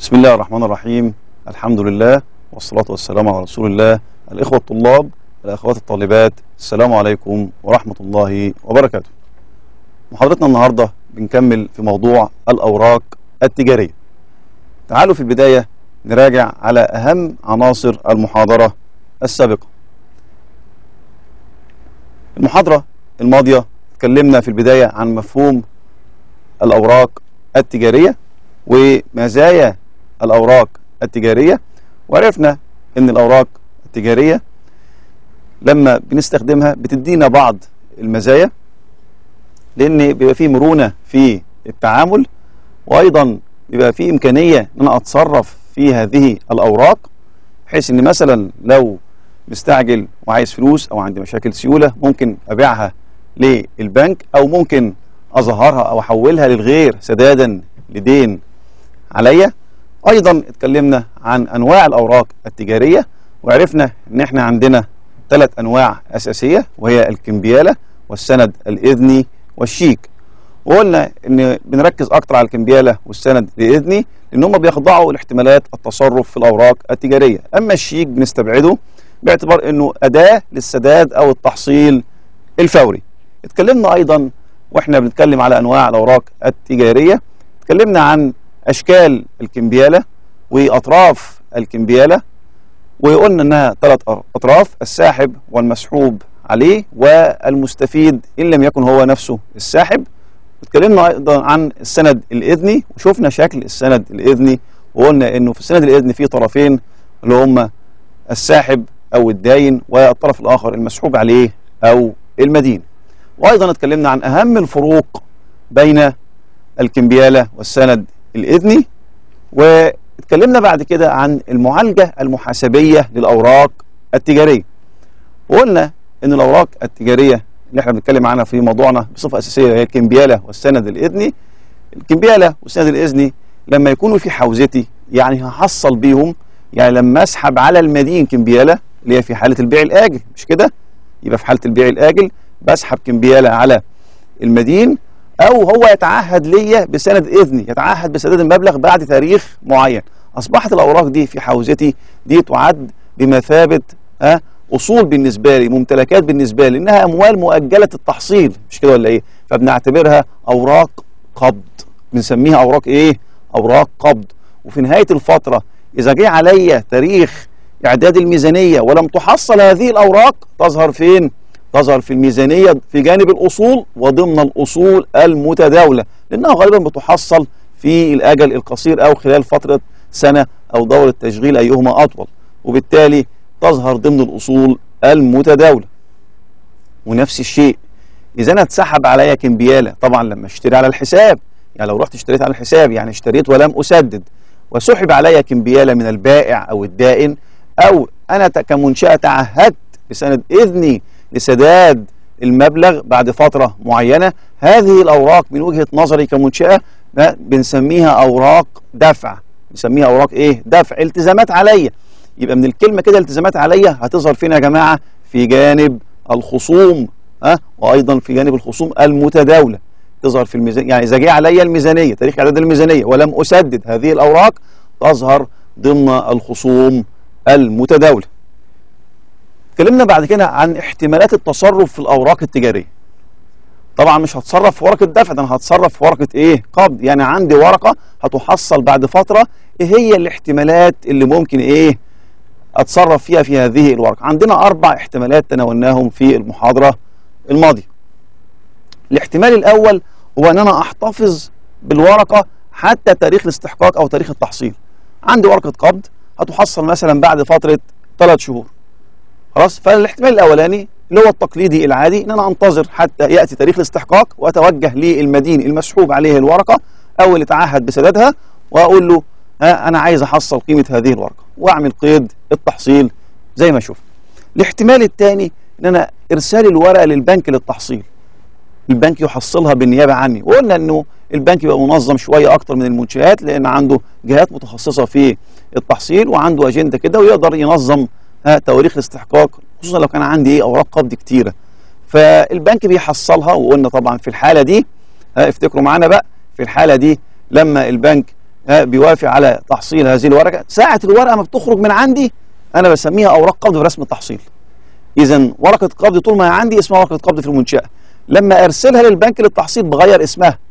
بسم الله الرحمن الرحيم. الحمد لله والصلاة والسلام على رسول الله. الإخوة الطلاب، الأخوات الطالبات، السلام عليكم ورحمة الله وبركاته. محاضرتنا النهاردة بنكمل في موضوع الأوراق التجارية. تعالوا في البداية نراجع على أهم عناصر المحاضرة السابقة. المحاضرة الماضية اتكلمنا في البداية عن مفهوم الأوراق التجارية ومزايا الأوراق التجارية، وعرفنا أن الأوراق التجارية لما بنستخدمها بتدينا بعض المزايا، لأن بيبقى فيه مرونة في التعامل، وأيضا بيبقى فيه إمكانية أن أنا أتصرف في هذه الأوراق، بحيث أن مثلا لو مستعجل وعايز فلوس أو عندي مشاكل سيولة ممكن أبيعها للبنك، أو ممكن أظهرها أو أحولها للغير سدادا لدين عليا. أيضا اتكلمنا عن أنواع الأوراق التجارية، وعرفنا أن احنا عندنا 3 أنواع أساسية، وهي الكمبيالة والسند الإذني والشيك. وقلنا أن بنركز أكتر على الكمبيالة والسند الإذني لأن هم بيخضعوا لاحتمالات التصرف في الأوراق التجارية، أما الشيك بنستبعده باعتبار أنه أداة للسداد أو التحصيل الفوري. اتكلمنا أيضا وإحنا بنتكلم على أنواع الأوراق التجارية، اتكلمنا عن أشكال الكمبيالة وأطراف الكمبيالة، وقلنا أنها 3 أطراف: الساحب والمسحوب عليه والمستفيد إن لم يكن هو نفسه الساحب. اتكلمنا أيضا عن السند الإذني وشوفنا شكل السند الإذني، وقلنا أنه في السند الإذني فيه طرفين اللي هم الساحب أو الداين، والطرف الآخر المسحوب عليه أو المدين. وأيضا اتكلمنا عن أهم الفروق بين الكمبيالة والسند الإذني، واتكلمنا بعد كده عن المعالجة المحاسبية للأوراق التجارية، وقلنا أن الأوراق التجارية اللي احنا بنتكلم عنها في موضوعنا بصفة أساسية هي الكمبيالة والسند الإذني. الكمبيالة والسند الإذني لما يكونوا في حوزتي يعني هحصل بيهم، يعني لما أسحب على المدين كمبيالة اللي هي في حالة البيع الآجل، مش كده؟ يبقى في حالة البيع الآجل بسحب كمبيالة على المدين، أو هو يتعهد ليا بسند إذني، يتعهد بسداد المبلغ بعد تاريخ معين. أصبحت الأوراق دي في حوزتي دي تعد بمثابة أصول بالنسبة لي، ممتلكات بالنسبة لي، إنها أموال مؤجلة التحصيل، مش كده ولا إيه؟ فبنعتبرها أوراق قبض، بنسميها أوراق إيه؟ أوراق قبض. وفي نهاية الفترة إذا جه عليا تاريخ إعداد الميزانية ولم تحصل هذه الأوراق تظهر فين؟ تظهر في الميزانية في جانب الأصول وضمن الأصول المتداولة، لأنها غالبا بتحصل في الأجل القصير أو خلال فترة سنة أو دورة تشغيل أيهما أطول، وبالتالي تظهر ضمن الأصول المتداولة. ونفس الشيء إذا أنا اتسحب عليا كمبيالة، طبعا لما اشتري على الحساب، يعني لو رحت اشتريت على الحساب يعني اشتريت ولم أسدد، وسحب عليا كمبيالة من البائع أو الدائن، أو أنا كمنشأة تعهدت بسند إذني لسداد المبلغ بعد فترة معينة، هذه الأوراق من وجهة نظري كمنشأة بنسميها أوراق دفع. بنسميها أوراق إيه؟ دفع، التزامات عليا. يبقى من الكلمة كده التزامات عليا هتظهر فين يا جماعة؟ في جانب الخصوم، وأيضا في جانب الخصوم المتداولة تظهر في الميزانية. يعني إذا جه عليا الميزانية تاريخ إعداد الميزانية ولم أسدد هذه الأوراق تظهر ضمن الخصوم المتداولة. اتكلمنا بعد كده عن احتمالات التصرف في الأوراق التجارية. طبعا مش هتصرف في ورقة دفع، ده أنا هتصرف في ورقة إيه؟ قبض. يعني عندي ورقة هتحصل بعد فترة، إيه هي الاحتمالات اللي ممكن إيه أتصرف فيها في هذه الورقة؟ عندنا 4 احتمالات تناولناهم في المحاضرة الماضية. الاحتمال الأول هو أن أنا أحتفظ بالورقة حتى تاريخ الاستحقاق أو تاريخ التحصيل. عندي ورقة قبض هتحصل مثلا بعد فترة 3 شهور، خلاص. فالاحتمال الأولاني اللي هو التقليدي العادي، ان انا انتظر حتى ياتي تاريخ الاستحقاق واتوجه للمدين المسحوب عليه الورقه او اللي تعهد بسدادها، واقول له انا عايز احصل قيمه هذه الورقه، واعمل قيد التحصيل زي ما شفت. الاحتمال الثاني ان انا ارسال الورقه للبنك للتحصيل، البنك يحصلها بالنيابه عني. وقلنا انه البنك يبقى منظم شويه اكتر من المنشآت، لان عنده جهات متخصصه في التحصيل وعنده اجنده كده، ويقدر ينظم تواريخ الاستحقاق، خصوصا لو كان عندي اوراق قبض كتيره. فالبنك بيحصلها. وقلنا طبعا في الحاله دي افتكروا معانا بقى، في الحاله دي لما البنك بيوافق على تحصيل هذه الورقه، ساعه الورقه ما بتخرج من عندي انا بسميها اوراق قبض برسم التحصيل. اذا ورقه قبض طول ما هي عندي اسمها ورقه قبض في المنشاه، لما ارسلها للبنك للتحصيل بغير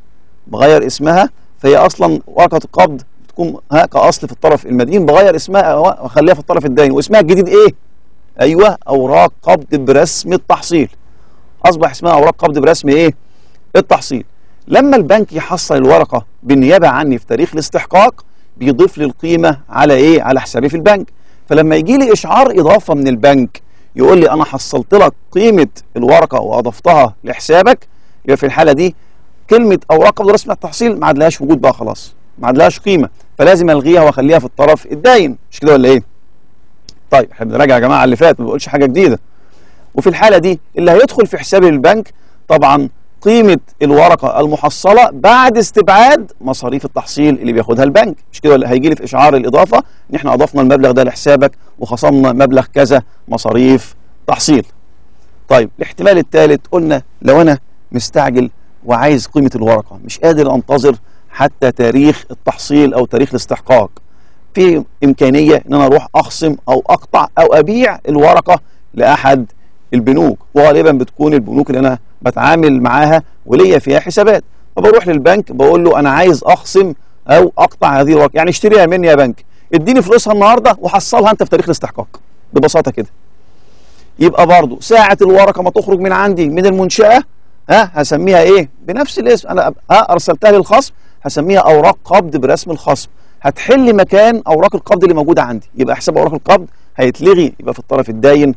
اسمها، فهي اصلا ورقه القبض تكون كاصل في الطرف المدين، بغير اسمها واخليها في الطرف الدائن، واسمها الجديد ايه؟ ايوه، اوراق قبض برسم التحصيل. اصبح اسمها اوراق قبض برسم ايه؟ التحصيل. لما البنك يحصل الورقه بالنيابه عني في تاريخ الاستحقاق بيضيف لي القيمه على ايه؟ على حسابي في البنك. فلما يجي لي اشعار اضافه من البنك يقول لي انا حصلت لك قيمه الورقه واضفتها لحسابك، يبقى في الحاله دي كلمه اوراق قبض رسم التحصيل ما عادلهاش وجود بقى خلاص، ما عادلهاش قيمه، فلازم الغيها واخليها في الطرف الداين، مش كده ولا ايه؟ طيب احنا بنراجع يا جماعه اللي فات، ما بقولش حاجه جديده. وفي الحاله دي اللي هيدخل في حسابي البنك طبعا قيمه الورقه المحصله بعد استبعاد مصاريف التحصيل اللي بياخدها البنك، مش كده ولا؟ هيجي لي في اشعار الاضافه ان احنا اضفنا المبلغ ده لحسابك وخصمنا مبلغ كذا مصاريف تحصيل. طيب الاحتمال الثالث قلنا لو انا مستعجل وعايز قيمه الورقه، مش قادر انتظر حتى تاريخ التحصيل او تاريخ الاستحقاق، في امكانيه ان انا اروح اخصم او اقطع او ابيع الورقه لاحد البنوك، وغالبا بتكون البنوك اللي انا بتعامل معاها وليا فيها حسابات، فبروح للبنك بقول له انا عايز اخصم او اقطع هذه الورقه، يعني اشتريها مني يا بنك، اديني فلوسها النهارده وحصلها انت في تاريخ الاستحقاق، ببساطه كده. يبقى برضو ساعه الورقه ما تخرج من عندي من المنشاه هسميها ايه؟ بنفس الاسم، انا ارسلتها للخصم هسميها اوراق قبض برسم الخصم، هتحل مكان اوراق القبض اللي موجوده عندي، يبقى حساب اوراق القبض هيتلغي، يبقى في الطرف الداين،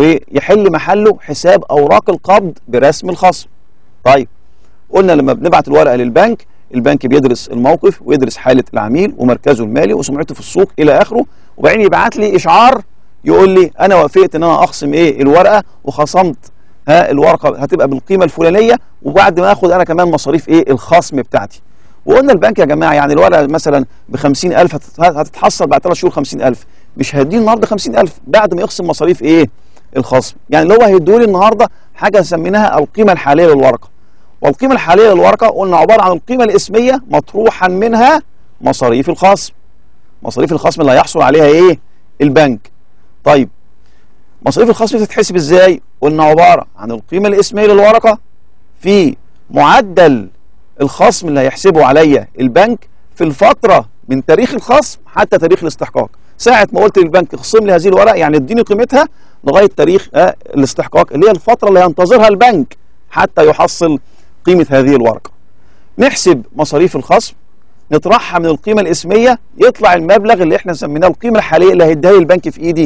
ويحل محله حساب اوراق القبض برسم الخصم. طيب قلنا لما بنبعت الورقه للبنك، البنك بيدرس الموقف ويدرس حاله العميل ومركزه المالي وسمعته في السوق الى اخره، وبعدين يبعت لي اشعار يقول لي انا وافقت ان انا اخصم ايه؟ الورقه، وخصمت الورقه هتبقى بالقيمه الفلانيه، وبعد ما اخد انا كمان مصاريف ايه؟ الخصم بتاعتي. وقلنا البنك يا جماعه يعني الورقه مثلا ب 50,000 هتتحصل بعد 3 شهور 50,000، مش هيديني النهارده 50,000 بعد ما يخصم مصاريف ايه؟ الخصم. يعني اللي هو هيدولي النهارده حاجه سميناها القيمه الحاليه للورقه. والقيمه الحاليه للورقه قلنا عباره عن القيمه الاسميه مطروحا منها مصاريف الخصم. مصاريف الخصم اللي هيحصل عليها ايه؟ البنك. طيب مصاريف الخصم بتتحسب ازاي؟ قلنا عباره عن القيمه الاسميه للورقه في معدل الخصم اللي هيحسبه عليا البنك في الفتره من تاريخ الخصم حتى تاريخ الاستحقاق. ساعه ما قلت للبنك اخصم لي هذه الورقه يعني اديني قيمتها لغايه تاريخ الاستحقاق اللي هي الفتره اللي هينتظرها البنك حتى يحصل قيمه هذه الورقه. نحسب مصاريف الخصم، نطرحها من القيمه الاسميه، يطلع المبلغ اللي احنا سميناه القيمه الحاليه اللي هيديها لي البنك في ايدي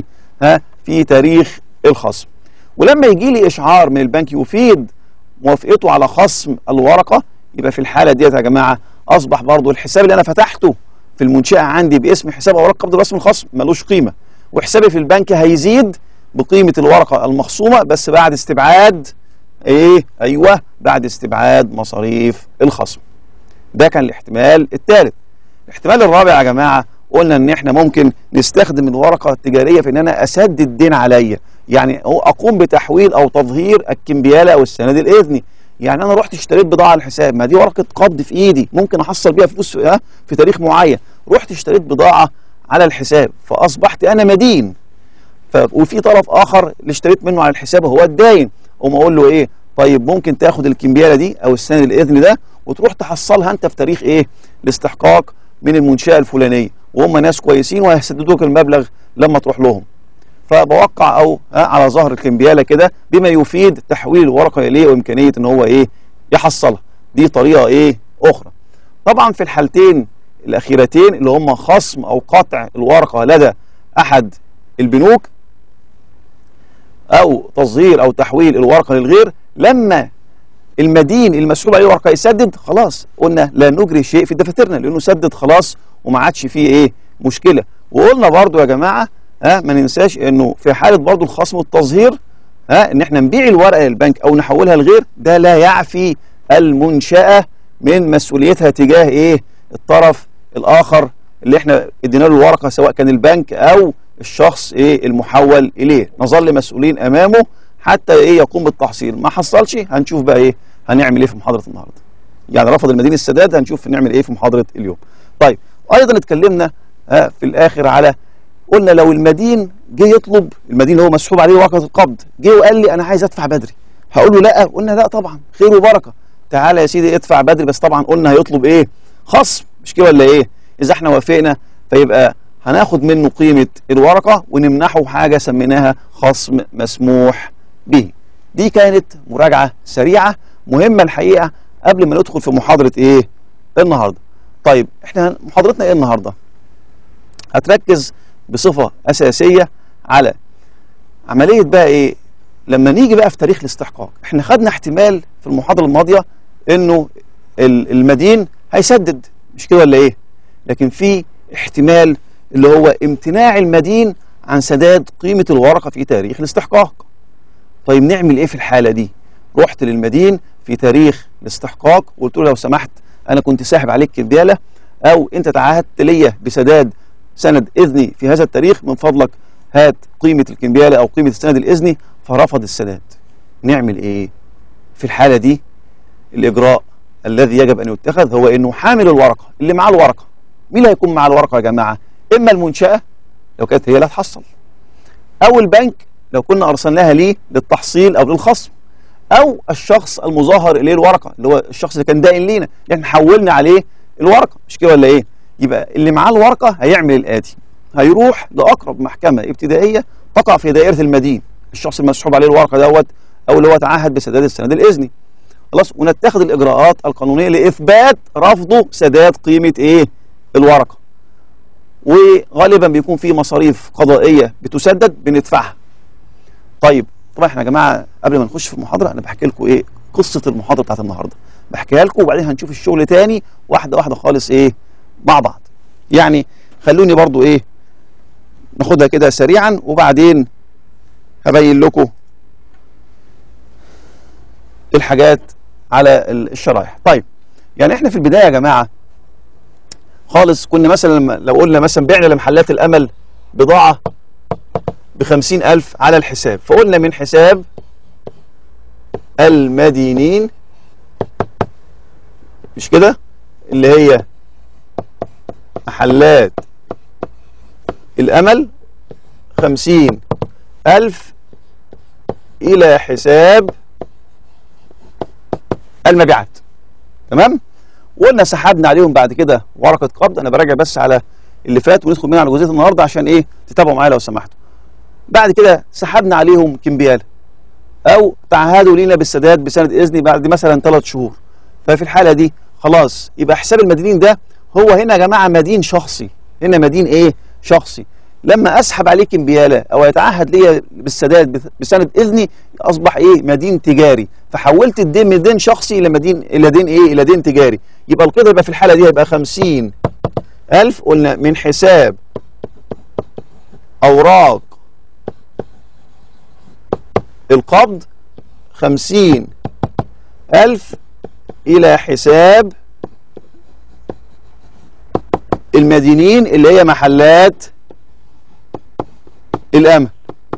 في تاريخ الخصم. ولما يجي لي اشعار من البنك يفيد موافقته على خصم الورقه، يبقى في الحاله ديت يا جماعه اصبح برضو الحساب اللي انا فتحته في المنشاه عندي باسم حساب اوراق قبض برسم الخصم ملوش قيمه، وحسابي في البنك هيزيد بقيمه الورقه المخصومه بس بعد استبعاد ايه؟ ايوه، بعد استبعاد مصاريف الخصم. ده كان الاحتمال الثالث. الاحتمال الرابع يا جماعه قلنا ان احنا ممكن نستخدم الورقه التجاريه في ان انا اسدد الدين عليا، يعني اقوم بتحويل او تظهير الكمبياله او السند الاذني. يعني انا رحت اشتريت بضاعه على الحساب، ما دي ورقه قبض في ايدي ممكن احصل بيها فلوس في تاريخ معين، رحت اشتريت بضاعه على الحساب فاصبحت انا مدين، وفي طرف اخر اللي اشتريت منه على الحساب هو الداين، اقوم اقول له ايه؟ طيب ممكن تاخد الكمبياله دي او السند الاذني ده وتروح تحصلها انت في تاريخ ايه؟ الاستحقاق من المنشاه الفلانيه، وهم ناس كويسين وهيسددوك المبلغ لما تروح لهم. فبوقع او على ظهر الكمبياله كده بما يفيد تحويل الورقه اليه وامكانيه ان هو ايه؟ يحصلها. دي طريقه ايه؟ اخرى. طبعا في الحالتين الاخيرتين اللي هم خصم او قطع الورقه لدى احد البنوك او تصغير او تحويل الورقه للغير، لما المدين المسؤول عليه الورقه يسدد خلاص قلنا لا نجري شيء في دفاترنا لانه سدد خلاص وما عادش فيه ايه؟ مشكله. وقلنا برضو يا جماعه ما ننساش انه في حاله برضو الخصم والتظهير ان احنا نبيع الورقه للبنك او نحولها لغير، ده لا يعفي المنشاه من مسؤوليتها تجاه ايه؟ الطرف الاخر اللي احنا ادينا له الورقه سواء كان البنك او الشخص ايه؟ المحول اليه، نظل مسؤولين امامه حتى ايه؟ يقوم بالتحصيل. ما حصلش هنشوف بقى ايه؟ هنعمل ايه في محاضره النهارده. يعني رفض المدين السداد هنشوف نعمل ايه في محاضره اليوم. طيب ايضا اتكلمنا في الاخر على، قلنا لو المدين جه يطلب، المدين اللي هو مسحوب عليه ورقه القبض جه وقال لي انا عايز ادفع بدري، هقول له لا؟ قلنا لا طبعا، خير وبركه، تعالى يا سيدي ادفع بدري، بس طبعا قلنا هيطلب ايه؟ خصم، مش كده ولا ايه؟ اذا احنا وافقنا فيبقى هناخد منه قيمه الورقه ونمنحه حاجه سميناها خصم مسموح به. دي كانت مراجعه سريعه مهمه الحقيقه قبل ما ندخل في محاضره ايه النهارده. طيب احنا محاضرتنا ايه النهارده؟ هتركز بصفه اساسيه على عمليه بقى ايه لما نيجي بقى في تاريخ الاستحقاق. احنا خدنا احتمال في المحاضره الماضيه انه المدين هيسدد، مش كده ولا ايه؟ لكن في احتمال اللي هو امتناع المدين عن سداد قيمه الورقه في تاريخ الاستحقاق. طيب نعمل ايه في الحاله دي؟ رحت للمدين في تاريخ الاستحقاق وقلت له لو سمحت انا كنت ساحب عليك كمبياله، او انت تعهدت ليا بسداد سند اذني في هذا التاريخ، من فضلك هات قيمه الكمبياله او قيمه السند الاذني، فرفض السداد. نعمل ايه في الحاله دي؟ الاجراء الذي يجب ان يتخذ هو انه حامل الورقه اللي معاه الورقه، مين اللي هيكون معاه الورقه يا جماعه؟ اما المنشاه لو كانت هي اللي هتحصل، او البنك لو كنا ارسلناها ليه للتحصيل او للخصم، او الشخص المظاهر اليه الورقه اللي هو الشخص اللي كان دائن لينا اللي احنا حولنا عليه الورقه، مش كده ولا ايه؟ يبقى اللي معاه الورقه هيعمل الاتي: هيروح لاقرب محكمه ابتدائيه تقع في دائره المدين، الشخص المسحوب عليه الورقه دوت او اللي هو تعهد بسداد السند الاذني، خلاص، ونتخذ الاجراءات القانونيه لاثبات رفضه سداد قيمه ايه الورقه. وغالبا بيكون في مصاريف قضائيه بتسدد بندفعها. طيب طبعا احنا يا جماعه قبل ما نخش في المحاضره انا بحكي لكم ايه قصه المحاضره بتاعت النهارده، بحكيها لكم وبعدين هنشوف الشغل تاني واحده واحده خالص ايه مع بعض. يعني خلوني برضو ايه ناخدها كده سريعا وبعدين هبين لكم الحاجات على الشرايح. طيب يعني احنا في البدايه يا جماعه خالص كنا مثلا لو قلنا مثلا بعنا لمحلات الامل بضاعه ب50,000 على الحساب، فقلنا من حساب المدينين، مش كده، اللي هي محلات الأمل 50,000 إلى حساب المبيعات. تمام؟ وقلنا سحبنا عليهم بعد كده ورقة قبض. أنا براجع بس على اللي فات وندخل منها على جزئية النهارده عشان إيه تتابعوا معايا لو سمحتوا. بعد كده سحبنا عليهم كمبياله او تعهدوا لينا بالسداد بسند اذني بعد مثلا 3 شهور. ففي الحاله دي خلاص يبقى حساب المدينين ده هو هنا يا جماعه مدين شخصي، هنا مدين ايه شخصي. لما اسحب عليه كمبياله او يتعهد ليا بالسداد بسند اذني اصبح ايه مدين تجاري، فحولت الدين من دين شخصي الى مدين الى دين ايه الى دين تجاري. يبقى القيد يبقى في الحاله دي هيبقى 50,000 قلنا من حساب اوراق القبض 50,000 إلى حساب المدينين اللي هي محلات الأمل.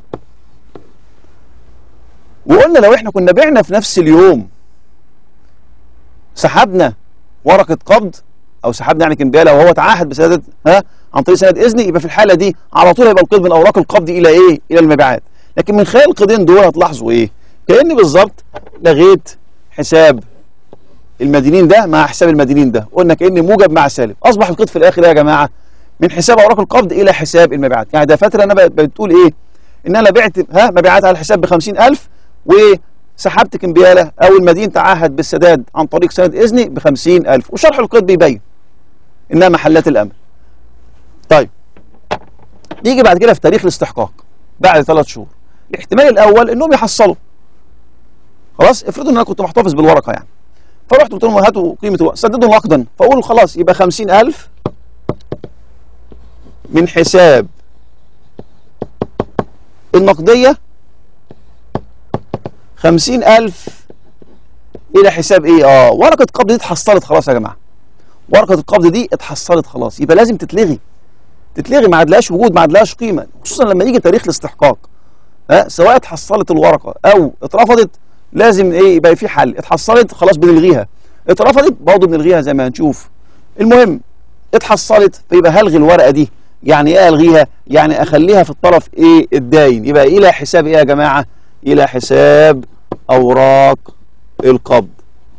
وقلنا لو احنا كنا بعنا في نفس اليوم سحبنا ورقة قبض أو سحبنا يعني كمبيالة وهو تعهد بسداد عن طريق سند إذني، يبقى في الحالة دي على طول هيبقى القيد من أوراق القبض إلى إيه؟ إلى المبيعات. لكن من خلال القيدين دول هتلاحظوا ايه؟ كأني بالظبط لغيت حساب المدينين ده مع حساب المدينين ده، قلنا كأني موجب مع سالب، اصبح القيد في الاخر يا جماعه من حساب اوراق القبض الى حساب المبيعات. يعني ده فتره انا بتقول ايه؟ ان انا بعت مبيعات على الحساب ب50,000 وسحبت كمبياله او المدين تعهد بالسداد عن طريق سند اذني ب50,000، وشرح القيد بيبين انها محلات الامل. طيب نيجي بعد كده في تاريخ الاستحقاق بعد 3 شهور. الاحتمال الاول انهم يحصلوا. خلاص افرضوا ان انا كنت محتفظ بالورقه يعني، فرحت قلت لهم هاتوا قيمه الورقه سددوا نقدا، فاقول خلاص يبقى 50,000 من حساب النقديه 50,000 الى حساب ايه؟ ورقه القبض دي اتحصلت خلاص يا جماعه. ورقه القبض دي اتحصلت خلاص، يبقى لازم تتلغي ما عادلهاش وجود، ما عادلهاش قيمه، خصوصا لما يجي تاريخ الاستحقاق. سواء اتحصلت الورقه او اترفضت لازم ايه يبقى في حل. اتحصلت خلاص بنلغيها، اترفضت برضه بنلغيها زي ما هنشوف. المهم اتحصلت فيبقى هلغي الورقه دي. يعني ايه الغيها؟ يعني اخليها في الطرف ايه الداين، يبقى الى حساب ايه يا جماعه؟ الى حساب اوراق القبض.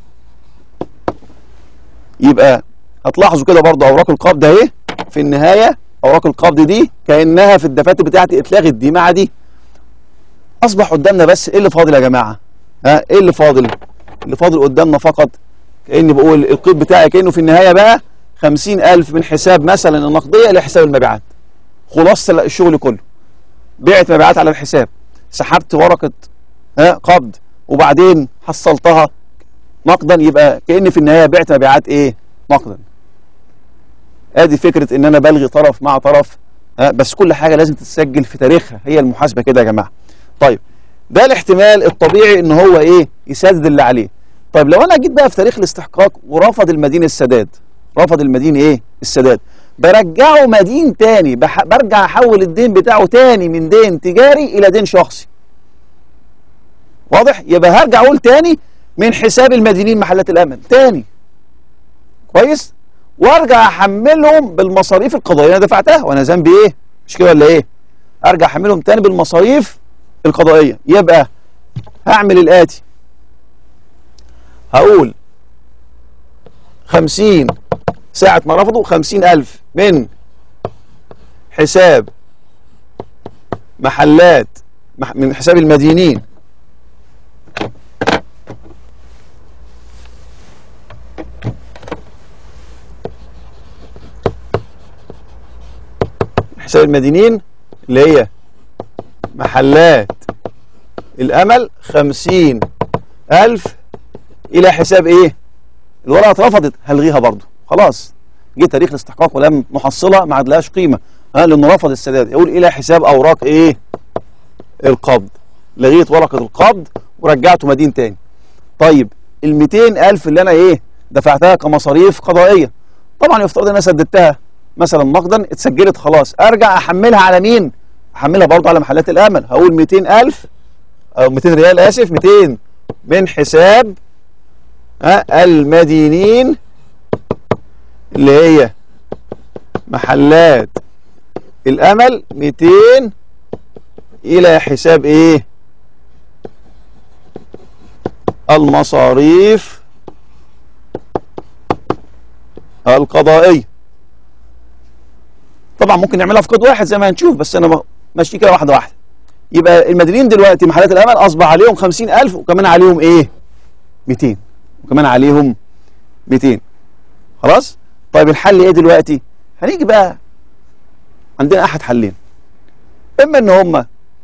يبقى هتلاحظوا كده برضو اوراق القبض اهي في النهايه، اوراق القبض دي كانها في الدفاتر بتاعتي اتلغت دي مع دي. اصبح قدامنا بس ايه اللي فاضل يا جماعه؟ ايه اللي فاضل؟ اللي فاضل قدامنا فقط كاني بقول القيد بتاعي كانه في النهايه بقى 50,000 من حساب مثلا النقديه لحساب المبيعات. خلاصه الشغل كله، بعت مبيعات على الحساب، سحبت ورقه قبض وبعدين حصلتها نقدا، يبقى كاني في النهايه بعت مبيعات ايه؟ نقدا. ادي فكره ان انا بلغي طرف مع طرف، بس كل حاجه لازم تتسجل في تاريخها، هي المحاسبه كده يا جماعه. طيب ده الاحتمال الطبيعي ان هو ايه؟ يسدد اللي عليه. طيب لو انا جيت بقى في تاريخ الاستحقاق ورفض المدين السداد، رفض المدين ايه؟ السداد، برجعه مدين تاني، برجع احول الدين بتاعه تاني من دين تجاري الى دين شخصي. واضح؟ يبقى هرجع اقول تاني من حساب المدينين محلات الامن تاني. كويس؟ وارجع احملهم بالمصاريف القضائيه اللي انا دفعتها، وانا ذنبي ايه؟ مش كده ولا ايه؟ ارجع احملهم تاني بالمصاريف القضائيه. يبقى هعمل الاتي، هقول 50 ساعة ما رفضوا 50,000 من حساب محلات، من حساب المدينين حساب المدينين اللي هي محلات الأمل 50,000 إلى حساب إيه؟ الورقة اترفضت، هلغيها برضو. خلاص جه تاريخ الاستحقاق ولم نحصلها، ما عادلهاش قيمة لأنه رفض السداد. يقول إلى حساب أوراق إيه؟ القبض. لغيت ورقة القبض ورجعته مدين تاني. طيب ال 200,000 اللي أنا إيه؟ دفعتها كمصاريف قضائية، طبعا يفترض إن أنا سددتها مثلا نقدا، اتسجلت خلاص، ارجع احملها على مين؟ احملها برضه على محلات الامل. هقول 200,000 او 200 ريال، اسف، 200 من حساب المدينين اللي هي محلات الامل، 200 الى حساب ايه؟ المصاريف القضائيه. طبعا ممكن نعملها في قيد واحد زي ما هنشوف، بس انا ماشي كده واحده واحده. يبقى المدينين دلوقتي محلات الامل اصبح عليهم 50,000 وكمان عليهم ايه؟ 200، وكمان عليهم 200. خلاص؟ طيب الحل ايه دلوقتي؟ هنيجي بقى عندنا احد حلين، اما ان هم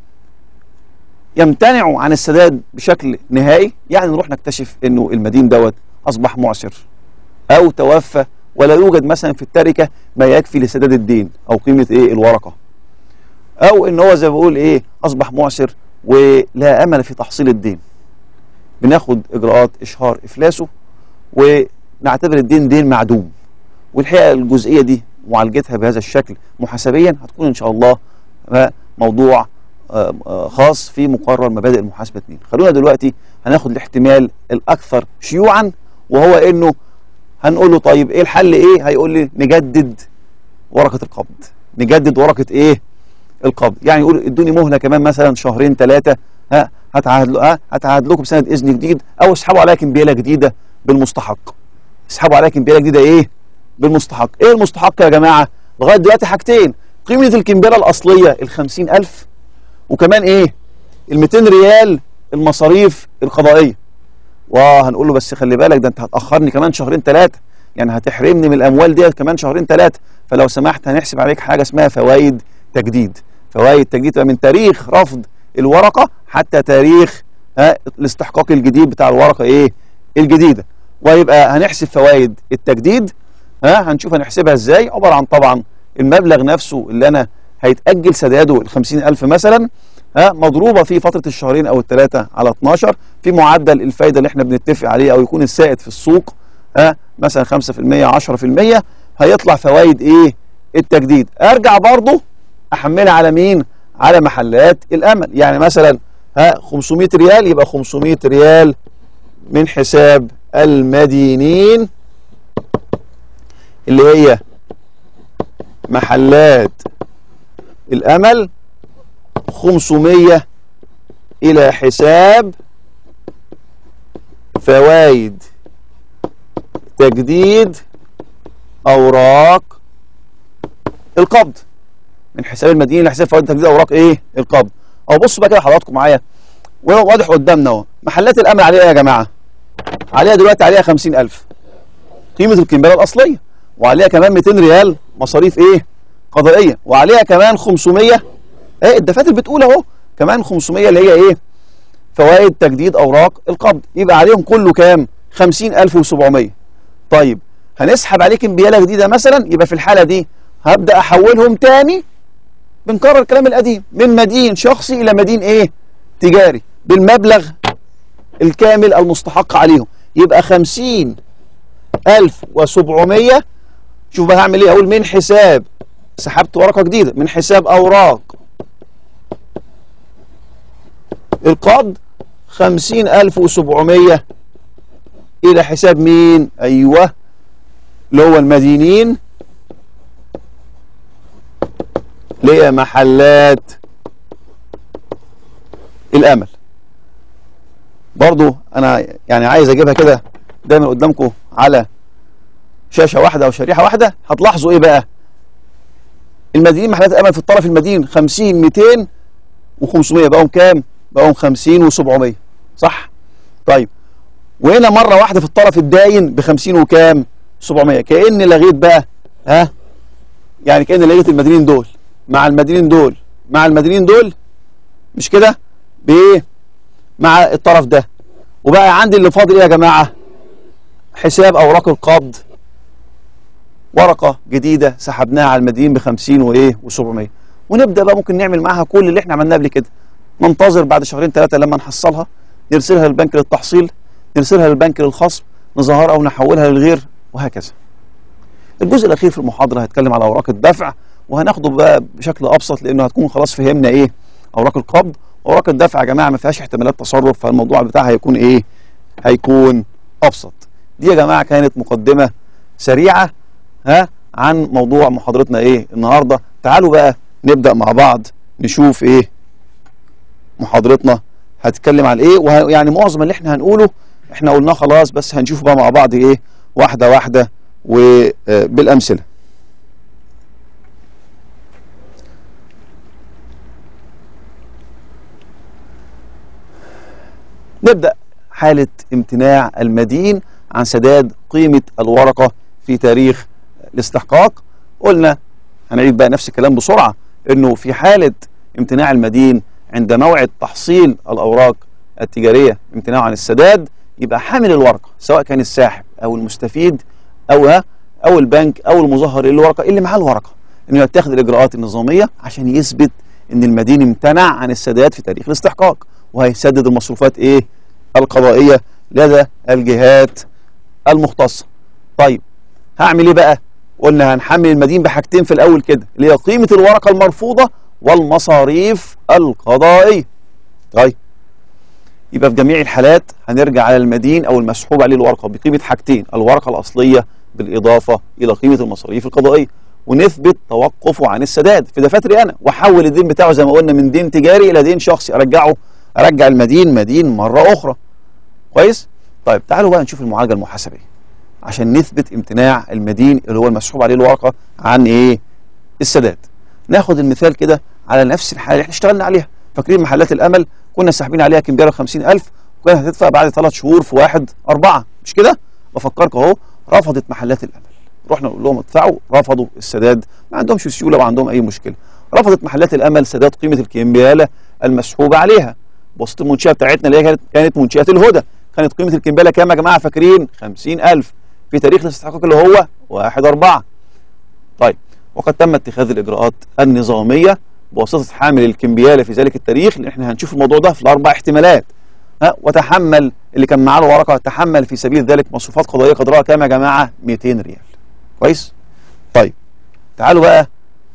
يمتنعوا عن السداد بشكل نهائي، يعني نروح نكتشف انه المدين دوت اصبح معسر او توفى ولا يوجد مثلا في التركه ما يكفي لسداد الدين او قيمه ايه؟ الورقه. او ان هو زي ما بقول ايه؟ اصبح معسر ولا امل في تحصيل الدين. بناخد اجراءات اشهار افلاسه ونعتبر الدين دين معدوم. والحقيقه الجزئيه دي معالجتها بهذا الشكل محاسبيا هتكون ان شاء الله موضوع خاص في مقرر مبادئ المحاسبه 2. خلونا دلوقتي هناخد الاحتمال الاكثر شيوعا، وهو انه هنقول له طيب ايه الحل ايه؟ هيقول لي نجدد ورقه القبض. نجدد ورقه ايه؟ القبض. يعني يقول ادوني مهله كمان مثلا شهرين ثلاثه، هتعهد لكم بسند اذن جديد، او اسحبوا عليا كمبياله جديده بالمستحق. اسحبوا عليا كمبياله جديده ايه؟ بالمستحق. ايه المستحق يا جماعه؟ لغايه دلوقتي حاجتين، قيمه الكمبياله الاصليه ال 50,000، وكمان ايه؟ ال 200 ريال المصاريف القضائيه. وهنقول له بس خلي بالك ده انت هتاخرني كمان شهرين ثلاثه، يعني هتحرمني من الاموال ديت كمان شهرين ثلاثه، فلو سمحت هنحسب عليك حاجه اسمها فوائد تجديد. فوائد تجديد من تاريخ رفض الورقه حتى تاريخ الاستحقاق الجديد بتاع الورقه ايه؟ الجديده. ويبقى هنحسب فوائد التجديد، هنشوف هنحسبها ازاي. عباره عن طبعا المبلغ نفسه اللي انا هيتاجل سداده ال 50,000 مثلا، مضروبه في فتره الشهرين او الثلاثه على 12 في معدل الفايده اللي احنا بنتفق عليه او يكون السائد في السوق، مثلا 5% 10%، هيطلع فوائد ايه؟ التجديد. ارجع برضه احملها على مين؟ على محلات الامل. يعني مثلا 500 ريال، يبقى 500 ريال من حساب المدينين اللي هي محلات الأمل 500 إلى حساب فوائد تجديد أوراق القبض. من حساب المدين لحساب فوائد تجديد أوراق إيه؟ القبض. أو بصوا بقى كده حضراتكم معايا واضح قدامنا أهو. محلات الأمل عليها إيه يا جماعة؟ عليها دلوقتي عليها 50,000 قيمة الكمبيالة الأصلية، وعليها كمان 200 ريال مصاريف إيه؟ قضائية، وعليها كمان 500 إيه الدفاتر بتقول أهو كمان 500 اللي هي إيه؟ فوائد تجديد أوراق القبض. يبقى عليهم كله كام؟ 50,700. طيب هنسحب عليه كمبيالة جديدة مثلا، يبقى في الحالة دي هبدأ أحولهم تاني، بنكرر الكلام القديم، من مدين شخصي إلى مدين إيه؟ تجاري، بالمبلغ الكامل المستحق عليهم. يبقى 50,700. شوف بقى هعمل إيه؟ أقول من حساب، سحبت ورقة جديدة من حساب أوراق القبض 50,700 إلى حساب مين؟ أيوه اللي هو المدينين لمحلات الأمل. برضو أنا يعني عايز أجيبها كده دايما قدامكم على شاشة واحدة أو شريحة واحدة. هتلاحظوا إيه بقى؟ المدينين محلات الأمل في الطرف المدين 50 200 و500 بقوا كام؟ بقوا 50 و700 صح؟ طيب وهنا مرة واحدة في الطرف الداين ب50 وكام؟ 700. كأني لغيت بقى يعني كأني لغيت المدينين دول مع المدينين دول مع المدينين دول، مش كده؟ بإيه؟ مع الطرف ده. وبقى عندي اللي فاضل إيه يا جماعة؟ حساب أوراق القبض، ورقة جديدة سحبناها على المدينين ب50 وإيه؟ و700. ونبدأ بقى ممكن نعمل معاها كل اللي إحنا عملناه قبل كده. ننتظر بعد شهرين 3 لما نحصلها، نرسلها للبنك للتحصيل، نرسلها للبنك للخصم، نظهرها أو نحولها للغير، وهكذا. الجزء الأخير في المحاضرة هيتكلم على أوراق الدفع، وهناخده بقى بشكل أبسط لأنه هتكون خلاص فهمنا إيه أوراق القبض. أوراق الدفع يا جماعة ما فيهاش احتمالات تصرف، فالموضوع بتاعها هيكون إيه؟ هيكون أبسط. دي يا جماعة كانت مقدمة سريعة عن موضوع محاضرتنا إيه النهاردة. تعالوا بقى نبدأ مع بعض نشوف إيه محاضرتنا هتتكلم على إيه. ويعني معظم اللي إحنا هنقوله إحنا قلناه خلاص، بس هنشوف بقى مع بعض إيه واحدة واحدة وبالأمثلة. نبدأ حالة امتناع المدين عن سداد قيمة الورقة في تاريخ الاستحقاق. قلنا هنعيد بقى نفس الكلام بسرعة، انه في حالة امتناع المدين عند موعد تحصيل الأوراق التجارية امتناعه عن السداد، يبقى حامل الورقة سواء كان الساحب أو المستفيد أو البنك أو المظهر للورقة اللي معاه الورقة، انه يتخذ الإجراءات النظامية عشان يثبت ان المدين امتنع عن السداد في تاريخ الاستحقاق، وهيسدد المصروفات ايه؟ القضائية لدى الجهات المختصة. طيب هعمل ايه بقى؟ قلنا هنحمل المدين بحاجتين في الأول كده، اللي هي قيمة الورقة المرفوضة والمصاريف القضائية. طيب يبقى في جميع الحالات هنرجع على المدين أو المسحوب عليه الورقة بقيمة حاجتين، الورقة الأصلية بالإضافة إلى قيمة المصاريف القضائية، ونثبت توقفه عن السداد في دفاتري أنا، وأحول الدين بتاعه زي ما قلنا من دين تجاري إلى دين شخصي، أرجع المدين مدين مرة أخرى. كويس؟ طيب تعالوا بقى نشوف المعالجة المحاسبية عشان نثبت امتناع المدين اللي هو المسحوب عليه الورقة عن إيه؟ السداد. ناخد المثال كده على نفس الحالة اللي احنا اشتغلنا عليها. فاكرين محلات الأمل كنا ساحبين عليها كمبيالة ب50,000 وكانت هتدفع بعد 3 شهور في 1/4، مش كده؟ بفكركم أهو. رفضت محلات الأمل، رحنا نقول لهم ادفعوا، رفضوا السداد، ما عندهمش سيولة وعندهم أي مشكلة. رفضت محلات الأمل سداد قيمة الكمبيالة المسحوبة عليها. بواسطة المنشأة بتاعتنا اللي هي كانت منشأة الهدى، كانت قيمة الكمبيالة كام يا جماعة فاكرين؟ 50,000 في تاريخ الاستحقاق اللي هو 1/4. طيب وقد تم اتخاذ الإجراءات النظامية بواسطة حامل الكمبيالة في ذلك التاريخ، لأن احنا هنشوف الموضوع ده في ال4 احتمالات. وتحمل اللي كان معاه الورقة، تحمل في سبيل ذلك مصروفات قضائية قدرها كام يا جماعة؟ 200 ريال. كويس؟ طيب تعالوا بقى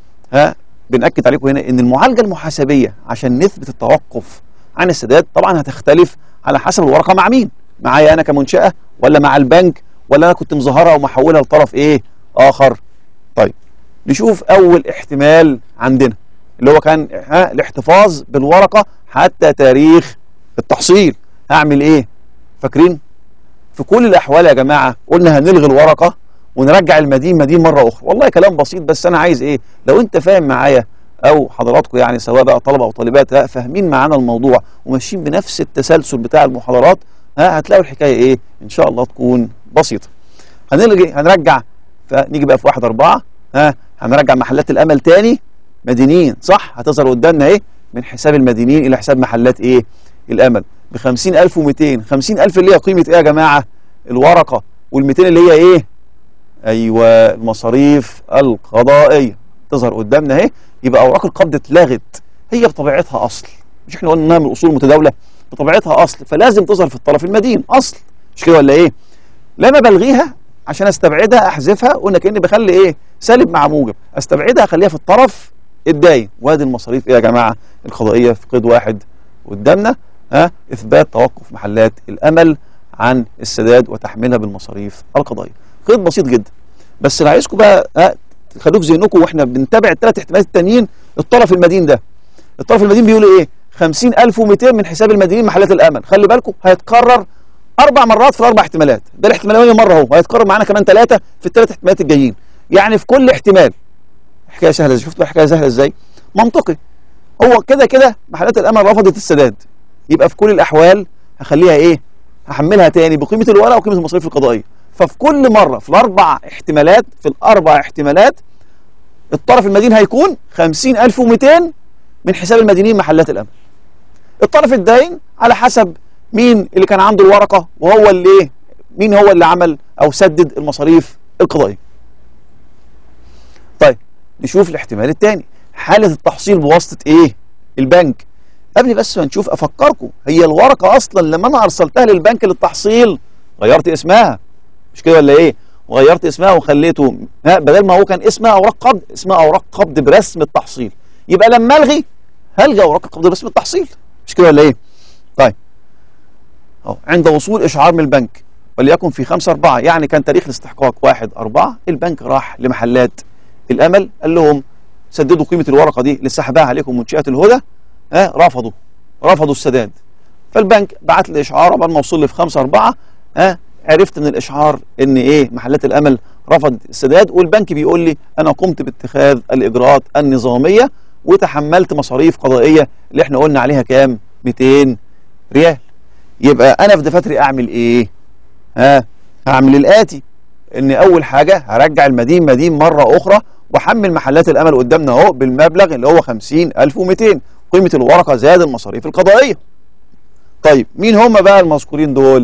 بنأكد عليكم هنا ان المعالجة المحاسبية عشان نثبت التوقف عن السداد طبعا هتختلف على حسب الورقة مع مين، معايا انا كمنشأة ولا مع البنك ولا انا كنت مظهرها ومحولها لطرف ايه اخر. طيب نشوف اول احتمال عندنا اللي هو كان الاحتفاظ بالورقه حتى تاريخ التحصيل. هعمل ايه؟ فاكرين في كل الاحوال يا جماعه قلنا هنلغي الورقه ونرجع المدين مدين مره اخرى. والله كلام بسيط، بس انا عايز ايه؟ لو انت فاهم معايا او حضراتكم يعني سواء بقى طلبه او طالبات فاهمين معانا الموضوع وماشيين بنفس التسلسل بتاع المحاضرات، هتلاقوا الحكايه ايه ان شاء الله تكون بسيطه. هنرجع نيجي بقى في 1/4 هنرجع محلات الامل تاني مدينين، صح؟ هتظهر قدامنا ايه؟ من حساب المدينين الى حساب محلات ايه؟ الامل ب 50,200. 50,000 اللي هي قيمه ايه يا جماعه؟ الورقه، وال200 اللي هي ايه؟ ايوه المصاريف القضائيه تظهر قدامنا اهي. يبقى اوراق القبض اتلغت، هي بطبيعتها اصل، مش احنا قلنا انها من الاصول المتداوله؟ بطبيعتها اصل، فلازم تظهر في الطرف المدين اصل، مش كده ولا ايه؟ لما بلغيها عشان استبعدها احذفها، قلنا كاني بخلي ايه؟ سالب مع موجب، استبعدها اخليها في الطرف الداين. وادي المصاريف ايه يا جماعه؟ القضائيه في قيد واحد قدامنا، اثبات توقف محلات الامل عن السداد وتحميلها بالمصاريف القضائيه. قيد بسيط جدا، بس اللي عايزكم بقى خلوك ذهنكم واحنا بنتابع الثلاث احتمالات التانيين. الطرف المدين ده، الطرف المدين بيقول ايه؟ 50,200 من حساب المدينين محلات الامل. خلي بالكم هيتكرر 4 مرات في ال4 احتمالات، ده الاحتمال الاولاني مره اهو، وهيتكرر معانا كمان 3 في ال3 احتمالات الجايين. يعني في كل احتمال حكايه سهله. شفتوا الحكايه سهله ازاي؟ منطقي. هو كده كده محلات الامل رفضت السداد، يبقى في كل الاحوال هخليها ايه؟ هحملها تاني بقيمه الورقه وقيمه المصاريف القضائيه. ففي كل مره في ال4 احتمالات، الطرف المدين هيكون 50,200 من حساب المدينين محلات الامل. الطرف الداين على حسب مين اللي كان عنده الورقه وهو اللي ايه؟ مين هو اللي عمل او سدد المصاريف القضائيه. طيب نشوف الاحتمال الثاني، حاله التحصيل بواسطه ايه؟ البنك. قبل بس ما نشوف افكركم، هي الورقه اصلا لما انا ارسلتها للبنك للتحصيل غيرت اسمها، مش كده ولا ايه؟ وغيرت اسمها وخليته بدل ما هو كان اسمها اوراق قبض، اسمها اوراق قبض برسم التحصيل. يبقى لما هلغي اوراق القبض برسم التحصيل، مش كده ولا ايه؟ طيب اهو عند وصول اشعار من البنك وليكن في 5/4، يعني كان تاريخ الاستحقاق 1/4، البنك راح لمحلات الامل قال لهم سددوا قيمه الورقه دي اللي سحبها عليكم منشئه الهدى. رفضوا السداد. فالبنك بعت لي اشعار قبل ما اوصل لي في 5/4، عرفت من الاشعار ان ايه؟ محلات الامل رفض السداد، والبنك بيقول لي انا قمت باتخاذ الاجراءات النظاميه وتحملت مصاريف قضائيه اللي احنا قلنا عليها كام؟ 200 ريال. يبقى انا في دفاتري اعمل ايه؟ هعمل الاتي، ان اول حاجه هرجع المدين مدين مره اخرى واحمل محلات الامل قدامنا اهو بالمبلغ اللي هو 50,200 قيمه الورقه زائد المصاريف القضائيه. طيب مين هم بقى المذكورين دول؟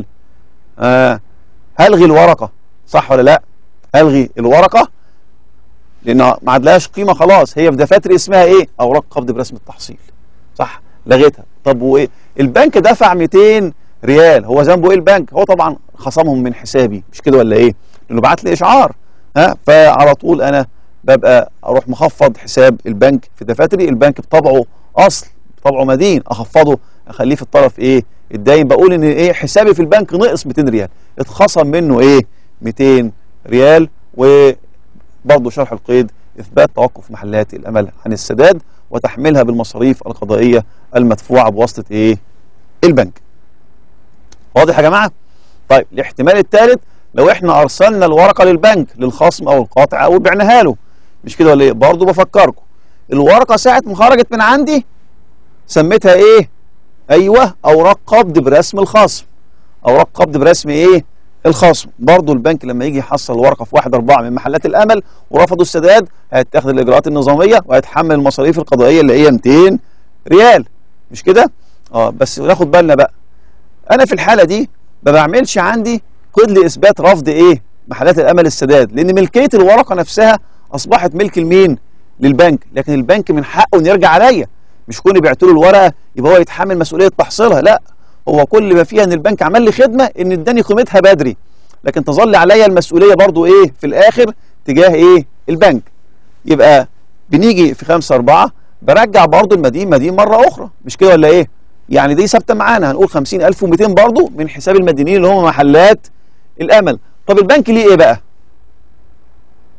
هلغي الورقه، صح ولا لا؟ هلغي الورقه لان ما عادلهاش قيمه خلاص، هي في دفاتري اسمها ايه؟ اوراق قبض برسم التحصيل، صح؟ لغيتها. طب وايه؟ البنك دفع 200 ريال، هو ذنبه ايه البنك؟ هو طبعا خصمهم من حسابي، مش كده ولا ايه؟ لانه بعت لي اشعار، فعلى طول انا ببقى اروح مخفض حساب البنك في دفاتري. البنك بطبعه اصل، بطبعه مدين، اخفضه اخليه في الطرف ايه؟ الداين. بقول ان ايه؟ حسابي في البنك نقص 200 ريال، اتخصم منه ايه؟ 200 ريال. وبرضه شرح القيد اثبات توقف محلات الامل عن السداد وتحميلها بالمصاريف القضائيه المدفوعه بواسطه ايه؟ البنك. واضح يا جماعه؟ طيب الاحتمال الثالث، لو احنا ارسلنا الورقه للبنك للخصم او القاطع او بعناها له، مش كده ولا ايه؟ برضه بفكركم الورقه ساعه ما خرجت من عندي سميتها ايه؟ ايوه اوراق قبض برسم الخصم. اوراق قبض برسم ايه؟ الخصم. برضه البنك لما يجي يحصل الورقه في 1/4 من محلات الامل ورفضوا السداد هيتخذ الاجراءات النظاميه وهيتحمل المصاريف القضائيه اللي هي 200 ريال، مش كده؟ بس ناخد بالنا بقى، انا في الحاله دي ما بعملش عندي قيد لاثبات رفض ايه؟ محلات الامل السداد، لان ملكيه الورقه نفسها اصبحت ملك لمين؟ للبنك. لكن البنك من حقه انه يرجع عليا، مش كوني بعت له الورقه يبقى هو يتحمل مسؤوليه تحصيلها، لا، هو كل ما فيها ان البنك عمل لي خدمه ان اداني قيمتها بدري، لكن تظل عليا المسؤوليه برضو ايه؟ في الاخر تجاه ايه؟ البنك. يبقى بنيجي في 5/4 برجع برضو المدين مدين مره اخرى، مش كده ولا ايه؟ يعني دي ثابته معانا، هنقول 50,200 برضو من حساب المدينين اللي هم محلات الامل. طب البنك ليه ايه بقى؟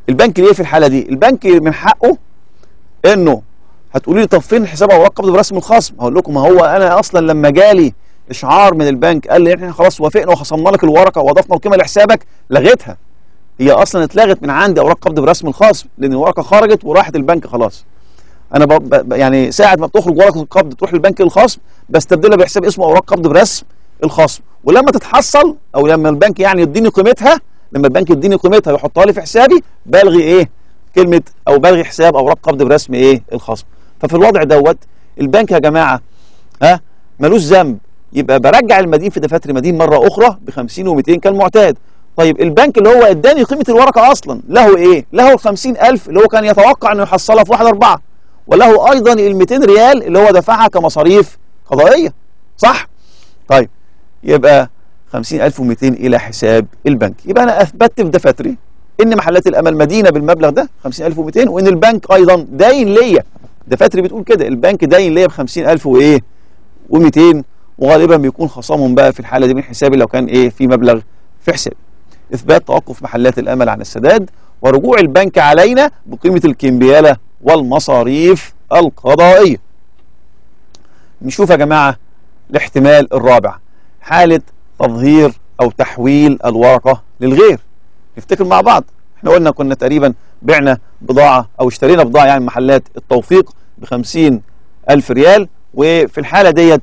البنك ليه في الحاله دي؟ البنك من حقه انه هتقولي لي طب فين حساب اوراق قبض برسم الخصم؟ هقول لكم ما هو انا اصلا لما جالي اشعار من البنك قال لي احنا خلاص وافقنا وخصمنا لك الورقه واضفنا القيمه لحسابك، لغيتها. هي اصلا اتلغت من عندي اوراق قبض برسم الخصم لان الورقه خرجت وراحت البنك خلاص. انا يعني ساعه ما بتخرج ورقه القبض تروح للبنك الخصم بستبدلها بحساب اسمه اوراق قبض برسم الخصم، ولما تتحصل او لما البنك يعني يديني قيمتها، لما البنك يديني قيمتها ويحطها لي في حسابي بلغي ايه؟ كلمه او بلغي حساب اوراق قبض برسم ايه؟ الخصم. ففي الوضع دوت البنك يا جماعه ملوش ذنب، يبقى برجع المدين في دفاتر المدين مره اخرى ب 50 و200 كالمعتاد. طيب البنك اللي هو اداني قيمه الورقه اصلا له ايه؟ له ال 50,000 اللي هو كان يتوقع انه يحصلها في 1/4، وله ايضا ال 200 ريال اللي هو دفعها كمصاريف قضائيه، صح؟ طيب يبقى 50,200 الى حساب البنك. يبقى انا اثبتت في دفاتري ان محلات الامل مدينه بالمبلغ ده 50,200، وان البنك ايضا داين ليا. دفاتري بتقول كده، البنك داين ليا ب 50,000 وايه؟ و200، وغالبا بيكون خصمهم بقى في الحاله دي من حسابي لو كان ايه؟ في مبلغ في حسابي. اثبات توقف محلات الامل عن السداد ورجوع البنك علينا بقيمه الكمبياله والمصاريف القضائيه. نشوف يا جماعه الاحتمال الرابع، حاله تظهير او تحويل الورقه للغير. نفتكر مع بعض، احنا قلنا كنا تقريبا بعنا بضاعه او اشترينا بضاعه يعني محلات التوفيق ب50,000 ريال، وفي الحاله ديت